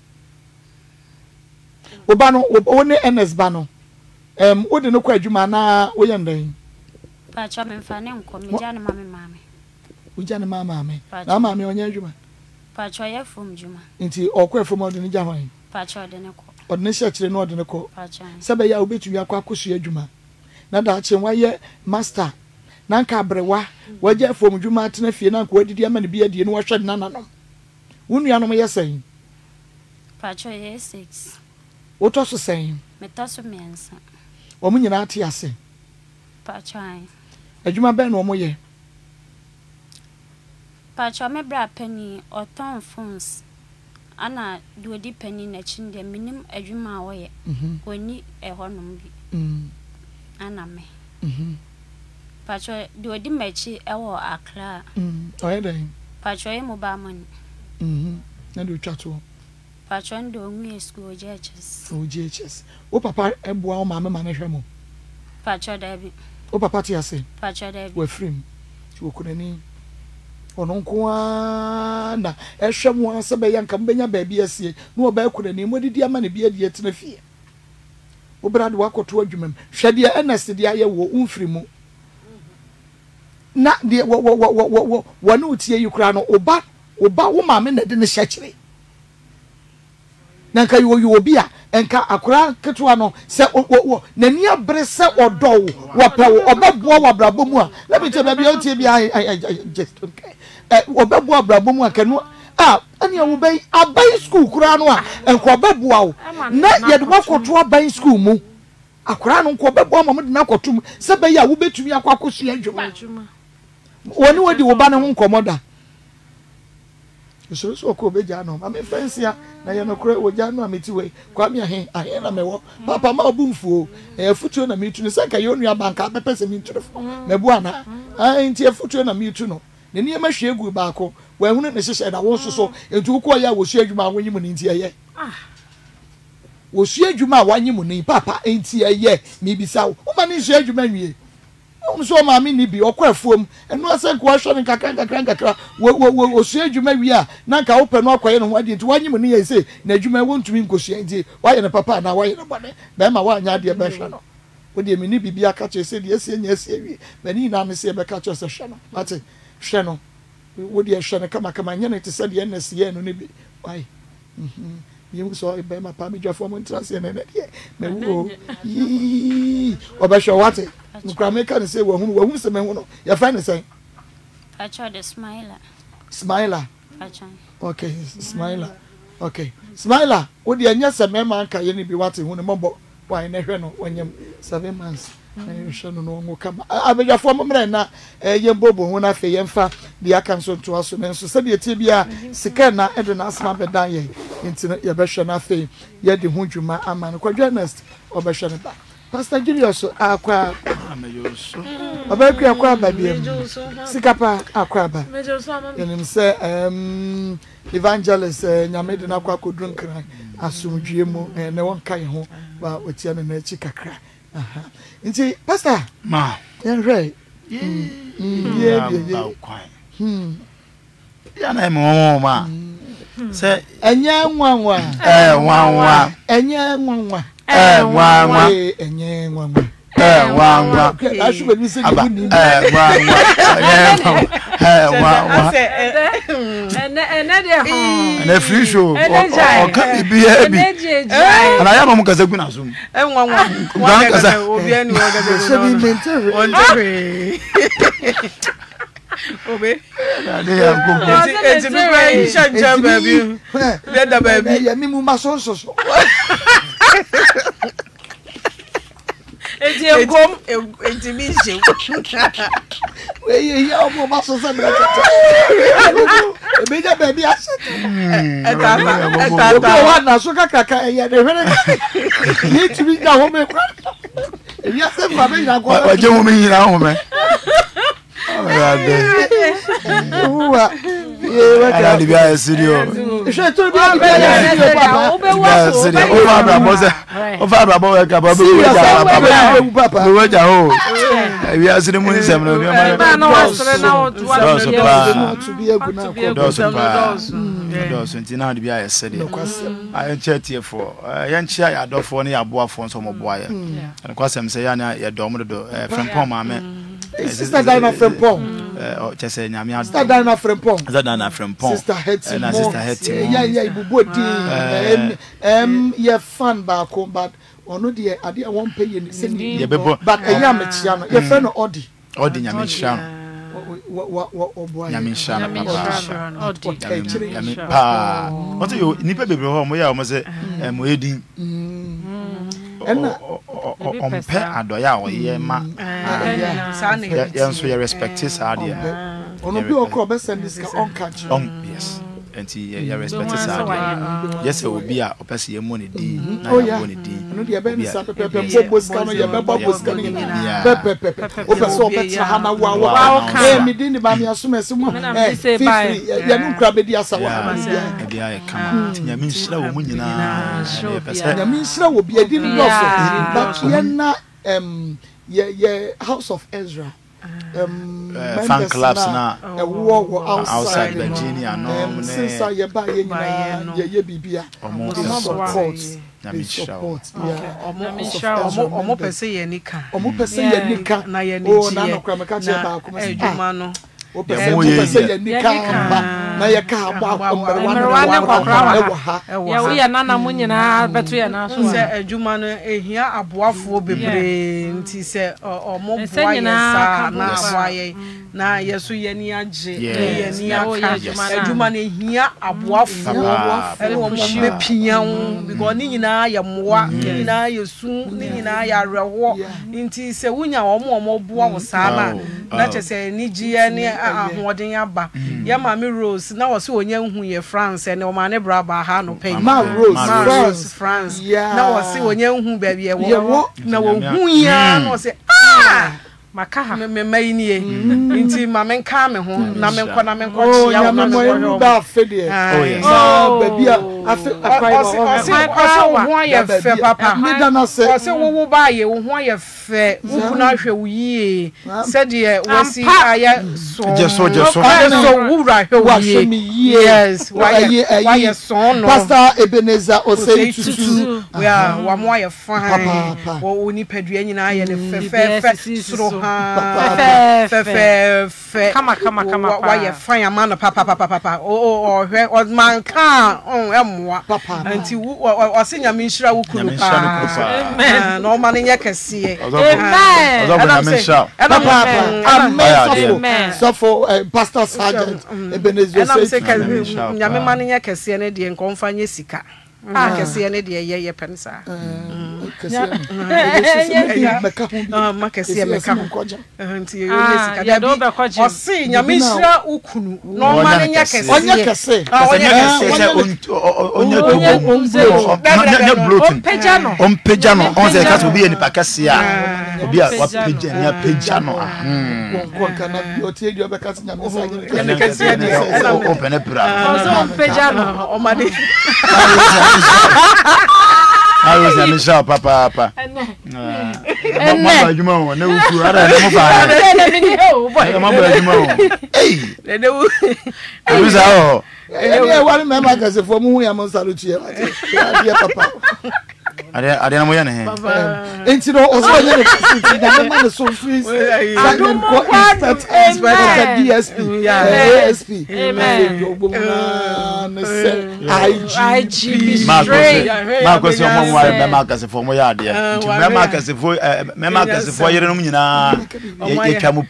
wo ba no wo ne ns ba no wo de no kwa adwuma na wo ye ndan pa cha me mfa ne nko me ja ne mame wo ja ne mama me na mama onye adwuma pa cha ye fom dwuma nti okwa fom ode ne ja hwan pa cha de ne ko ode ne hye kire no ode ne ko pa cha sebe ya obetu akwa kosu adwuma na da che wa ye master na nka brewa waje fom dwuma atena fie na nka wadidi ama ne bia die no wa hwe nananom wo nuanom ye sen pa cha ye 6 wo to so sen me to so mensa o mu nyina ate ase pa cha adwuma ben no mo ye pa cha me bra pani oton phones ana duodi pani na chinde minim adwuma wo ye oni ehonum bi ana me pa cha duodi machi ewo akra o ye den pa cha ye mobile money na do twato pa cha ndo nwi school JHS o papa eboa o mama na hwemo pa cha da bi o papa ti ase pa cha da bi we frame ti wo kunani ono nko na ehwe mu anse be yanka mbenya baabi asie no oba akuna ni modidi ama ne bia die tena fie obrade wakoto adwumam hwede Ernest dia ye wo umfiri mu na de wo na utie yukra no oba wo maame na de ne hyekire na nka yo obi a enka akora ketwa no se nani abre se odo wo pa wo obeboa wo abrabo mu a let me tell you baby otie bi I just okay obeboa abrabo mu a kanu ani wo bai abai school kura no a enko obeboa wo na ye de wakoto abai school mu akora no nko obeboa ma de na kotum se bai a wo betumi akwakoso adwuma woni wodi wo ba ne ho nkomoda so ko beja no ma me fansia na ye no kure woja no ameti we kwa me ahe na mewo papa ma obumfuo futuo na mitu ne sanka ye onua banka bepese mi ntwerefo mebu ana nti futuo na mitu no ne ne ma hwe egu baako wa hunu ne hyehye na won soso entu ko ya wosu adwuma wonyimu ne nti eye wosu adwuma wanyimu ne papa enti eye mi bisa wo ma ne hwe adwuma nwie so ma mi ni bi okwafuom eno ase ko ahwe ne kakra wo su adwuma wi a na nka wo pe no akoye no ho ade nti wanyim ne ye se na adwuma wontumi nkosua nti waye ne papa na waye ne bone be ma wa anya de be hwe no wo de mi ni bibia ka che se de ese nya ese wi be ni na me se be ka che se hwe no ate hwe no wo de hwe ne kama nya ne te se de Ernest ye no ne bi wai you so be ma pa mi jafo mo ntrase ne de me wo oba hwe wate Nkrameka ne say wo hunu se me hunu ya fa ne say Acho the Smiler Acho okay Smiler okay Smiler wo de anya se me ma aka ye ne bi wate hunu mombo why na hwe no wonyam 7 months na hwe no no ngo kama abejafo mo mre na ye bobo hunu afa ye mfa de aka nso to aso ne nso se de tie bia sika na e de na asma bedan ye nti ye be hwe na afa ye de hu dwuma ama no kwadwa next obehwe ne ba Pastor Julius akwa ameyoso abaku akwa babiem sikapa akwa ba yenim se evangelist nyamede na akwa kodrunkran asumdwie mu ne wonka ye ho ba otia ne na chi kakra aha nti pastor ma yenre ya na mo ma se enya nwanwa nwanwa enya nwanwa nwanwa enye nwanwa nwanwa ashuwe ni se ni ni nwanwa nwanwa ene de ho na free show o ka bibia bi ana ya mamu kaza gu na so nwanwa nwanwa kaza obi ani wo gaza se bi mentere obe ade ya ko enti bi kwa shanja baby le da baby ya mi mu masonso so enti engom enti mi je we ya mo masonso na ebeja baby asete eta wa na so kakaka ya de hwere ni tibi na ho me kwa ya se fa be na kwa wa je mo mi nyina ho me uwa ala di bia studio je to bi ya papa o fa bra bo ka ba be papa we ja ho we asire mu nsem no bi ma na wasre na o to bi aguna ko do so ntina di bia yesede ayen chetie fo yen chia ya dofo ne ya boafo nso mo boa ye en kwasem se ya na ya dom do frempon ma me Sister Diana Frempong. Chese nyame adu. Sister Diana Frempong. Sister Diana Frempong. Sister Hetty. Na Sister Hetty. Yeah, ibubodi. Ye fan ba ko but ono de ade a won pay ye se ni. Ye bebo. But enya me chia no. Ye fe no Odi. Odi nyame hia. Oboy. Nyame hia na papa. Odi. Nyame pa. Onto yo nipa bebre ho mo ya mo se mo edin. Ompe adoya o ye ma ya nso ye respect sa dia ono bi okro be send this on catch yes enti ye respect sa dia yes obi a opese ye mo ne di na ya mo ne di no dia be ni sa pepe bobo scan ye be bobo scan pepe opese opese ha na wa mi di ni ba mi asuma se mo fifi ye nu kra be di asa wa dia ye kama nyame nhira wo mu nyina ye pese nyame nhira wo bi edi ni no so but ye na ye House of Ezra fan clubs na outside no. Virginia no since I buy ye bibia support omo pese ye nika na ye ni oh na no kra me ka che ba ko adwuma no o pese ye nika na ye ka ba ya we ya nana mu nyina beto ya na so se adwuma no ehia aboafo bebre nti se omo boa yesa na aboaye na yeso ye ni age ye ni aka adwuma no ehia aboafo ele wo mo mepia because ni nyina ya moa ni nyina yesu ni nyina ya rewo nti se wunya omo boa wo saa na chese ni gie ni ahoden aba ya mama Rose na wo se onya hu ye France ene o ma ne braba ha no pay ma Rose France na wo se onya hu ba bia wo na wo hu ya na wo se makaha me mai nie nti ma men ka me ho na men kɔ na men kɔ chia na men kɔ ba fede baby akwai wo ho ayɛ fɛ papa me da na se ɔse wo ba ye wo ho ayɛ fɛ wo kuna hwɛ wo yie sɛ de wasi ayɛ so so wura hwɛ wo yie yes why son no Pastor Ebenezer Osei tutu wa mo ayɛ fine wo ni padua nyina ayɛ ne fɛ suro fe kama why you fine man papa oh man ka emwa anti o se nyame nhira wo kunu pa no man nya kase amen so for Pastor Sergeant Ebenezer nyame man nya kase ne de nkomfa nya sika kase ne de ye pensa makasi meka nti ya do be kwaje osi nyame hira ukunu no man nya kese onya kese on pejano on se ka obi eni pakase a obi a wa pejano ko kana o tie dio be kasi nyame sa nya kese dia o penepra on pejano o made I was a Michelle Papa. Juma, no, hey, what remember because for me, I'm on salute papa. I didn't know anything. And you know, also, the so free. I don't know DSP. ASP. IG. Marcus, your mom, why Marcus for my idea. Marcus for your room, you know, you come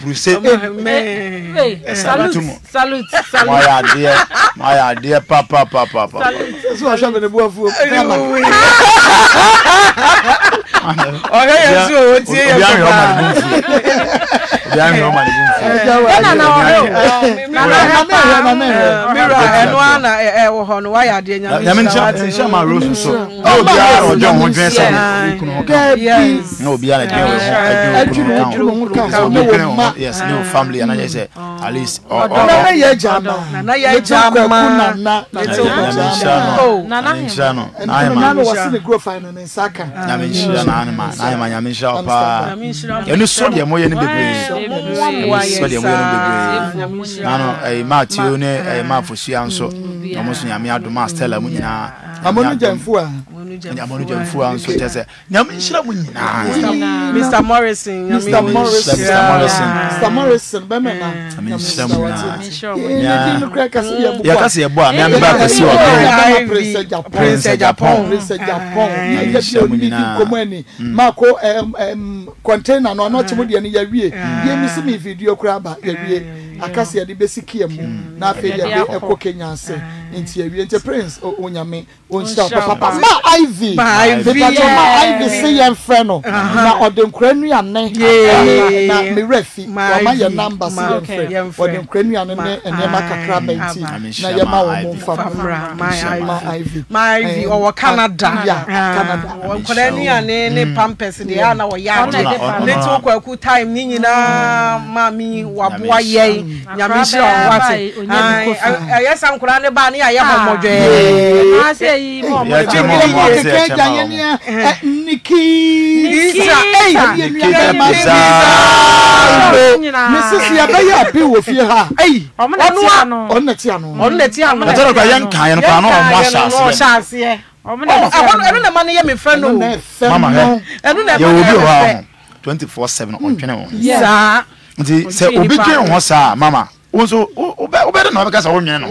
salute. My idea, Papa. So I shall be the boy for family and I say at least you saw the more any baby. Matthew, a Mafusi, and so almost Yamia Stella Munina. I'm only Jamfua. Mr. Morrison, Prince Japan. Marco container no not chimodi ani yawie ye mi se mi video kura ba yawie akase ya de besikie mu na afi ya ekọ Kenya ase nti yawie nti Prince onyame onsta papa ma Ivy say yan freno na odenkura nuane na me refi ma ya number say yan freno odenkura nuane ene makakra benti na ya ma wo mfa ma Ivy o Canada onkora nuane ne pampers de ana wo ya little kwaku time ni nyina mami waboa ye nyame hira wate ayesa nkura ne ba ne aye homodwe Nick Nikita Mrs. Yabaya be with you. Hey, on the Tiano. I don't know young kind of I don't know money, my friend. Mama, I don't know. You will be around 24/7 on channel. Yeah. Say, Obi was Mama. Also, better not because I won't know.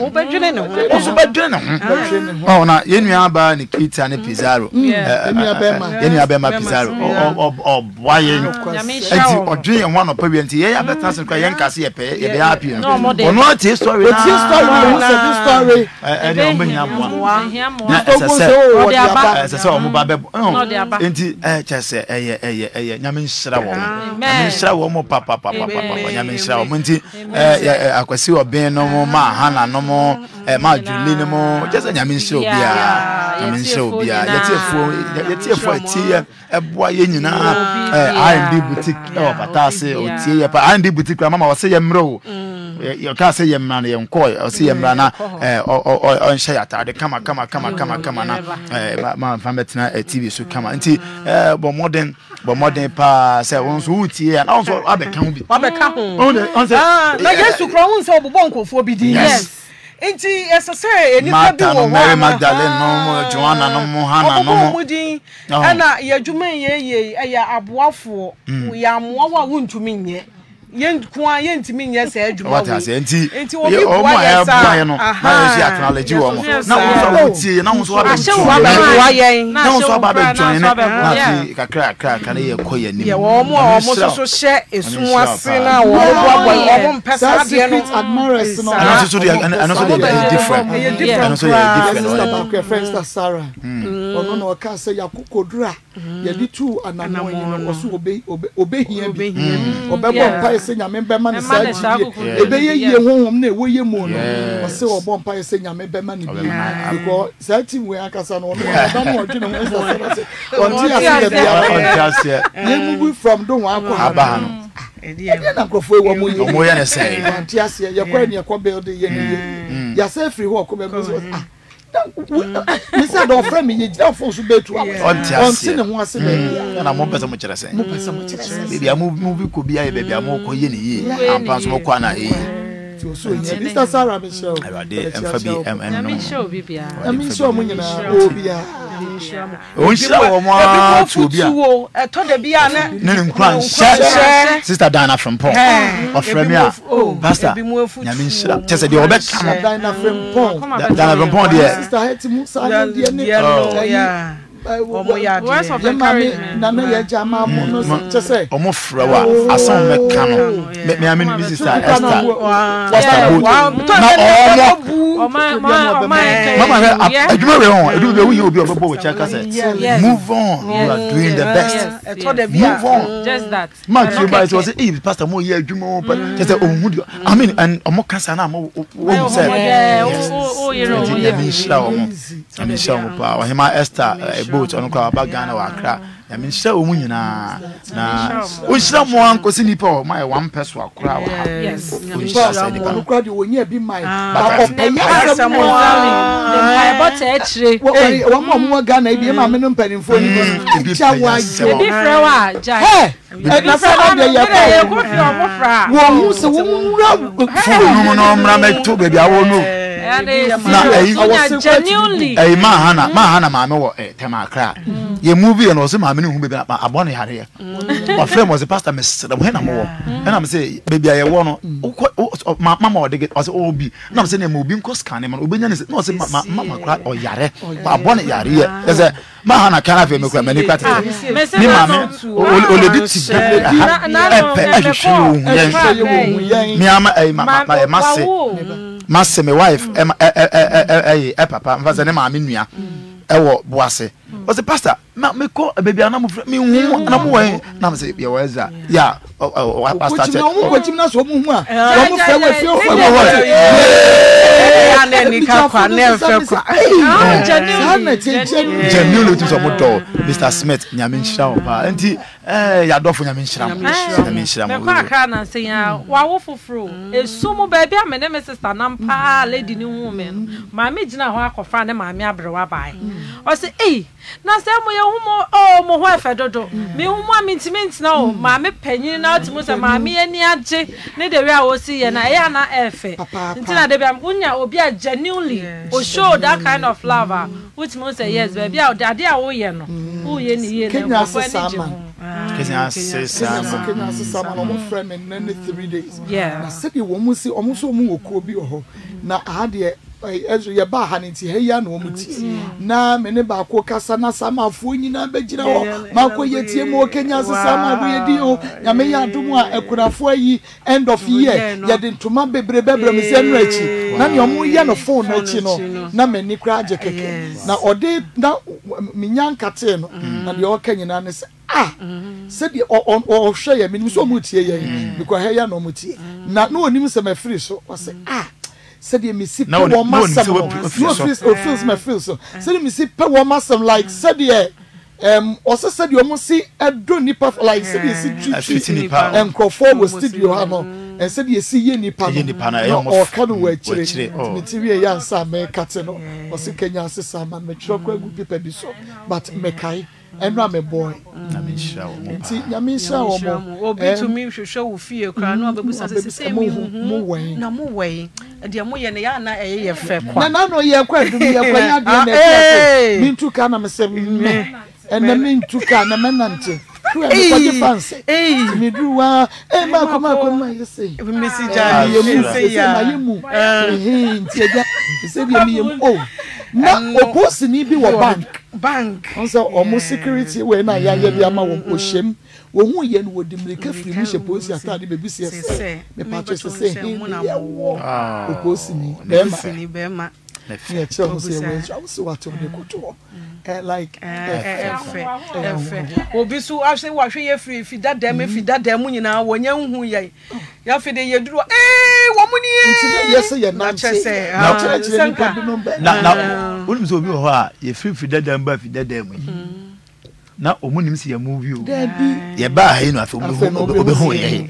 Oh, now, Yenuaba, Nikita, and Pizarro. Yenuabema Pizarro, or Boyan, or Dream one of Peruvian. Yeah, but that's a young Cassia pay, you'll be happy. No more, not his story. What's his story? I don't bring up one. As I saw Mubabe, just say, Yamin Shraw, Papa, Yamin Shraw, akwasi oben no mo ma hana no mo ma juli no mo just nyame nhyira obia yetiefo atie eboa ye nyina R&D boutique o patase o tie ye pa R&D boutique mama wo se ye mro yo ka se ye mra na ye nko o se ye mra na o nhya yata de kama na ma fa betina TV so kama nti bo modern pa se won so utie na won so abeka ho bi on se na Yesu kro won se obobo nkofo bi di yes enti esese enipa bi wo Mary Magdalene no Joanna no Hannah no ana yadwuma ye ya aboafo ya amoa wa wontumi nye yenkwa yentimi nye se adwuma what has enti o mo ya boy no na ye acknowledge wo mo na wo so wutie na wo so ba na wo so ba join na fi kakra kan ye koye ni ye wo mo so hye esu ase na wo boy mpesa de no admirers no and so they different and so they different about friends Sarah ono no ka say yakokodura ye di tu anamo no so obehia bi obebo mpa se nyame bema ne sa ji ebeye ye honhom na ewo ye mu no o se obo mpa se nyame bema ne bi because that team we akasa no no mo dwene mo se ye move from don wa ko aba no na krofo ewo mo ye ne say anti ase ye kwa ne kwa building ye ne ya say free ho ko be me said of friend me you for so betu on tin ho ase be na mo pese mo kire say baby amu ko bia baby amu ko ye ne yi ampa so mo kwa na yi so Mr. Sarah Michelle Ade emfa bi show bibia show mo nyina obia on shira wo mo atu obia to da bia na ne nkran sister Dana from Paul of Fremia pastor nyame shira tese de obeka Dana from Paul Dana from Paul de sister Hetimu Sana de ne omo ya de na na ya jama mo no tese omo frawa asan meka no me am ni sister Esther mama adwuma we on edu be we obi obebo we check say move on you are doing the best move on just that match you by was say pastor mo ye adwuma just say ohun I mean and omo kasa na mo wo say you know me show mo pa o hima Esther boat on kwa bagana wa Accra ya me hira o mu nyina na o hira mo ankosi nipa o my one person akura wa yes o hira mo kwa de wonya bi mai ba o paya mo I bought a tree wo mo Ghana bi ma me no mpanimfo ni cha wa je bi frewa jai na fra de ya pa ko fi o mo fra wo hu se wo mu no mra me to baby awo no na genuinely ma hana ma me wo tema Accra ye movie no so ma me hu baby abone hare o frame was pastor me sedam he na mo wo na me say baby aye wo no mama o de o say obi na me say na obi nko scan me obenya ne no say mama Accra o yare abone yare ye say ma hana kana fe me kura me ni kwate ni ma me o le di ti mi ama ma se me wife papa mfaze ne ma me nua ewo boase o se pastor me ko baby ana mo me hu ana mo wen na me se ye weza ya pastor che ko chim na so mo hu a mo fe we fe ya na ni ka kwa na fe kwa genuinely to some do Mr. Smith nyame nhira wo pa enti ya dofo nyame nhira me kwa Accra na se ya wa wo foforo esumu baby a me ne me sister nampa lady ni hu me ma me gina ho akofra ne ma me abrewa bai o se na se mo ye humo oh mo ho efe dodo me humo amintimenti na o ma me panyin na otimo se ma me ani age ne de we a wo si ye na e na efe ntina de bia unya obi a genuinely o show that kind of love which mo say yes baby a ade a wo ye no wo ye ni ye na ko ani je Kenya Sama no friend in 3 days na se bi wo mu si omo so mu okuo bi ho na ade ezo ye ba ha nti he ya na wo muti na me ne ba ko kasa na sama afo nyina begina ho ma ko yetie mo Kenya Sama bu ye di o nya me ya dum a ekurafo ayi end of year ye de ntoma bebre me se no achi na ne omo ye no phone na achi no na me ni kra je keke na ode na minyankate no na de o Kenya na se said o hwe ye me so mutie ye because he ya no mutie na no onim se me free so o se said me see pe wo masam no feels my feel so said me see pe wo masam like said also said you almost see a do nipa like said you see nipa and crofo was studio ha no and said you see ye nipa no o ka no wa chire material ya nsa me kate no o se Kenya Sama me choko agu paper bi so but me kai enra me boy na me shira wo nti ya me shira wo mo obi to me hwehwe wo fie kra na obebusa se me hu na mo wei de mo ye ne ya na eye fe kwa na no ye kwa dum ye kwa ya de na me ntu ka na me se me ena me ntu ka na me nante ku e ko je fancy me duwa ma ko ma yesi me si ja ye mu se ya na ye mu nti ya se bi me ye mu na oposi ni bi wo bank onso omo security we na ya bi ama wo ohiem wo hu ye no wodi mrika firi mu she posi atade be bi se me pa che se mu na wo oposi ni be ma yeah tell say we so what on the kuto like obi so ahwe wa hwe ye free fida dem nyina wo nya hu ye ya fide ye duro wo mu ni yes ye na che na unim so obi ho a ye free fida dem ba fida dem na omunim se ye movie o ye ba ha no afi obi ho ye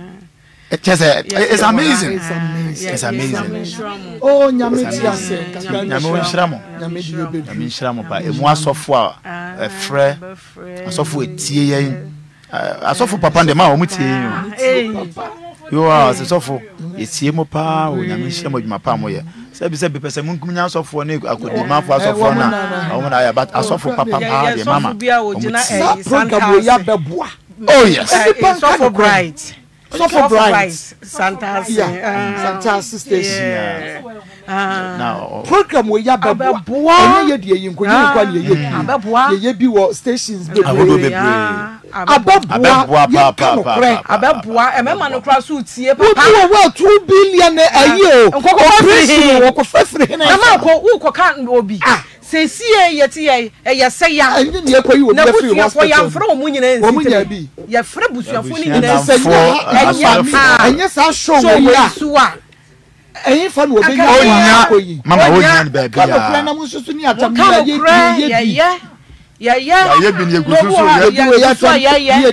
it's amazing. It's amazing. Oh, nyame tiase. Nyame nshiramo pa emu asofo a frɛ asofo etie yen asofo papa ndema o mutie yen yo asofo etie mo pa o nyame nshiramo adwuma pa mo ye se be pese munkum nya asofo ne akodi mafo asofo na o na ya but asofo papa pa de mama program ya beboa. Oh yes, asofo bright. So bright Santa station now program we ya beboa ene ye de yin ko yin kwa ne ye bi wo stations be abeboa emema no kra so tie papa wo 2 billion ayi o operation wo ko fefre hena na ko wo ko kan obi sesi yeti ye se ya ene ne ko yi wo be free hospital ya mfra wo munyina nsi ye fra busuafo ni nyina enye sa show we ya eyin fa no obi onya mama onya ni ba bia ka na mususu ni atam ye bi ni egususu ye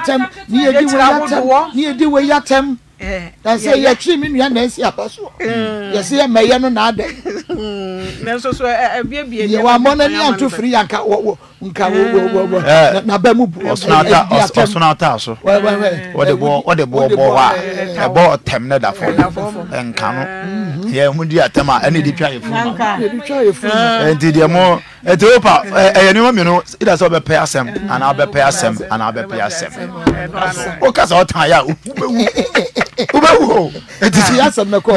di we yatem dan say ye twi mi nua na si apaso ye say meye no na ade na so bia ye wa mona ni anto free yanka nka na ba mu osonata so what the bo wa e bo tem na da fo enka no ye mu di atema ene di twa ye fu enti de mo etopa ye ni mo mi no ida so be pay asem and I be pay asem o ka so tan ya ubewu enti ya asem na ko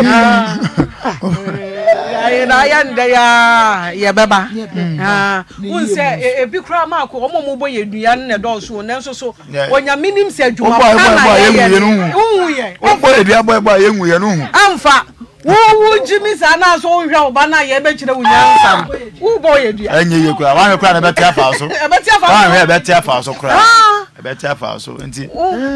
ya nda ya beba un se ebi kra ma ko omo mo boye dua ne do so ne so so onya minim se adwuma pa ye boye dua boye ye nwu ye no hu amfa wo jimi sa na so hwa oba na ye be kire wunya nsam wo boye dua enye ye kra wan kra na be tia fa so wan be tia fa so kra be tia fa so nti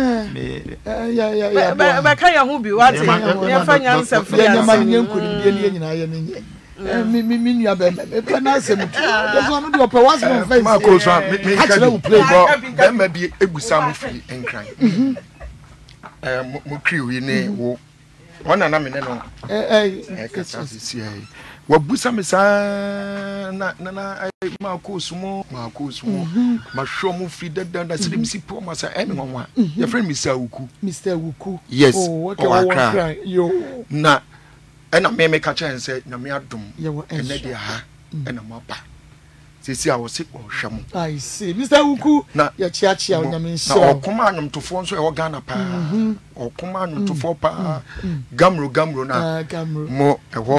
be kan ya hu bi wate ye fa nya nsam fa ya ma nye nkuri die nyina ye ne mi nua be me na asem tu so no de opa was mon face ma ko so me ka play ball be ma bi egusa mo fi enkran mo kri wi ne wo wana na me ne no ka sa si ai wabusa me saa na ma ko sumo ma hwo mu fi dada se dem si po ma sa emi nwa your friend Mr. Wuku yes yo na ena me ka chen say na me adom ena dia ha ena mapa sisi a wo se o hwam I see Mr. Wuku na ya chiachia onyame nsia na okoma anumtofo nso e wo Ghana pa okoma anumtofo pa gamro na mo e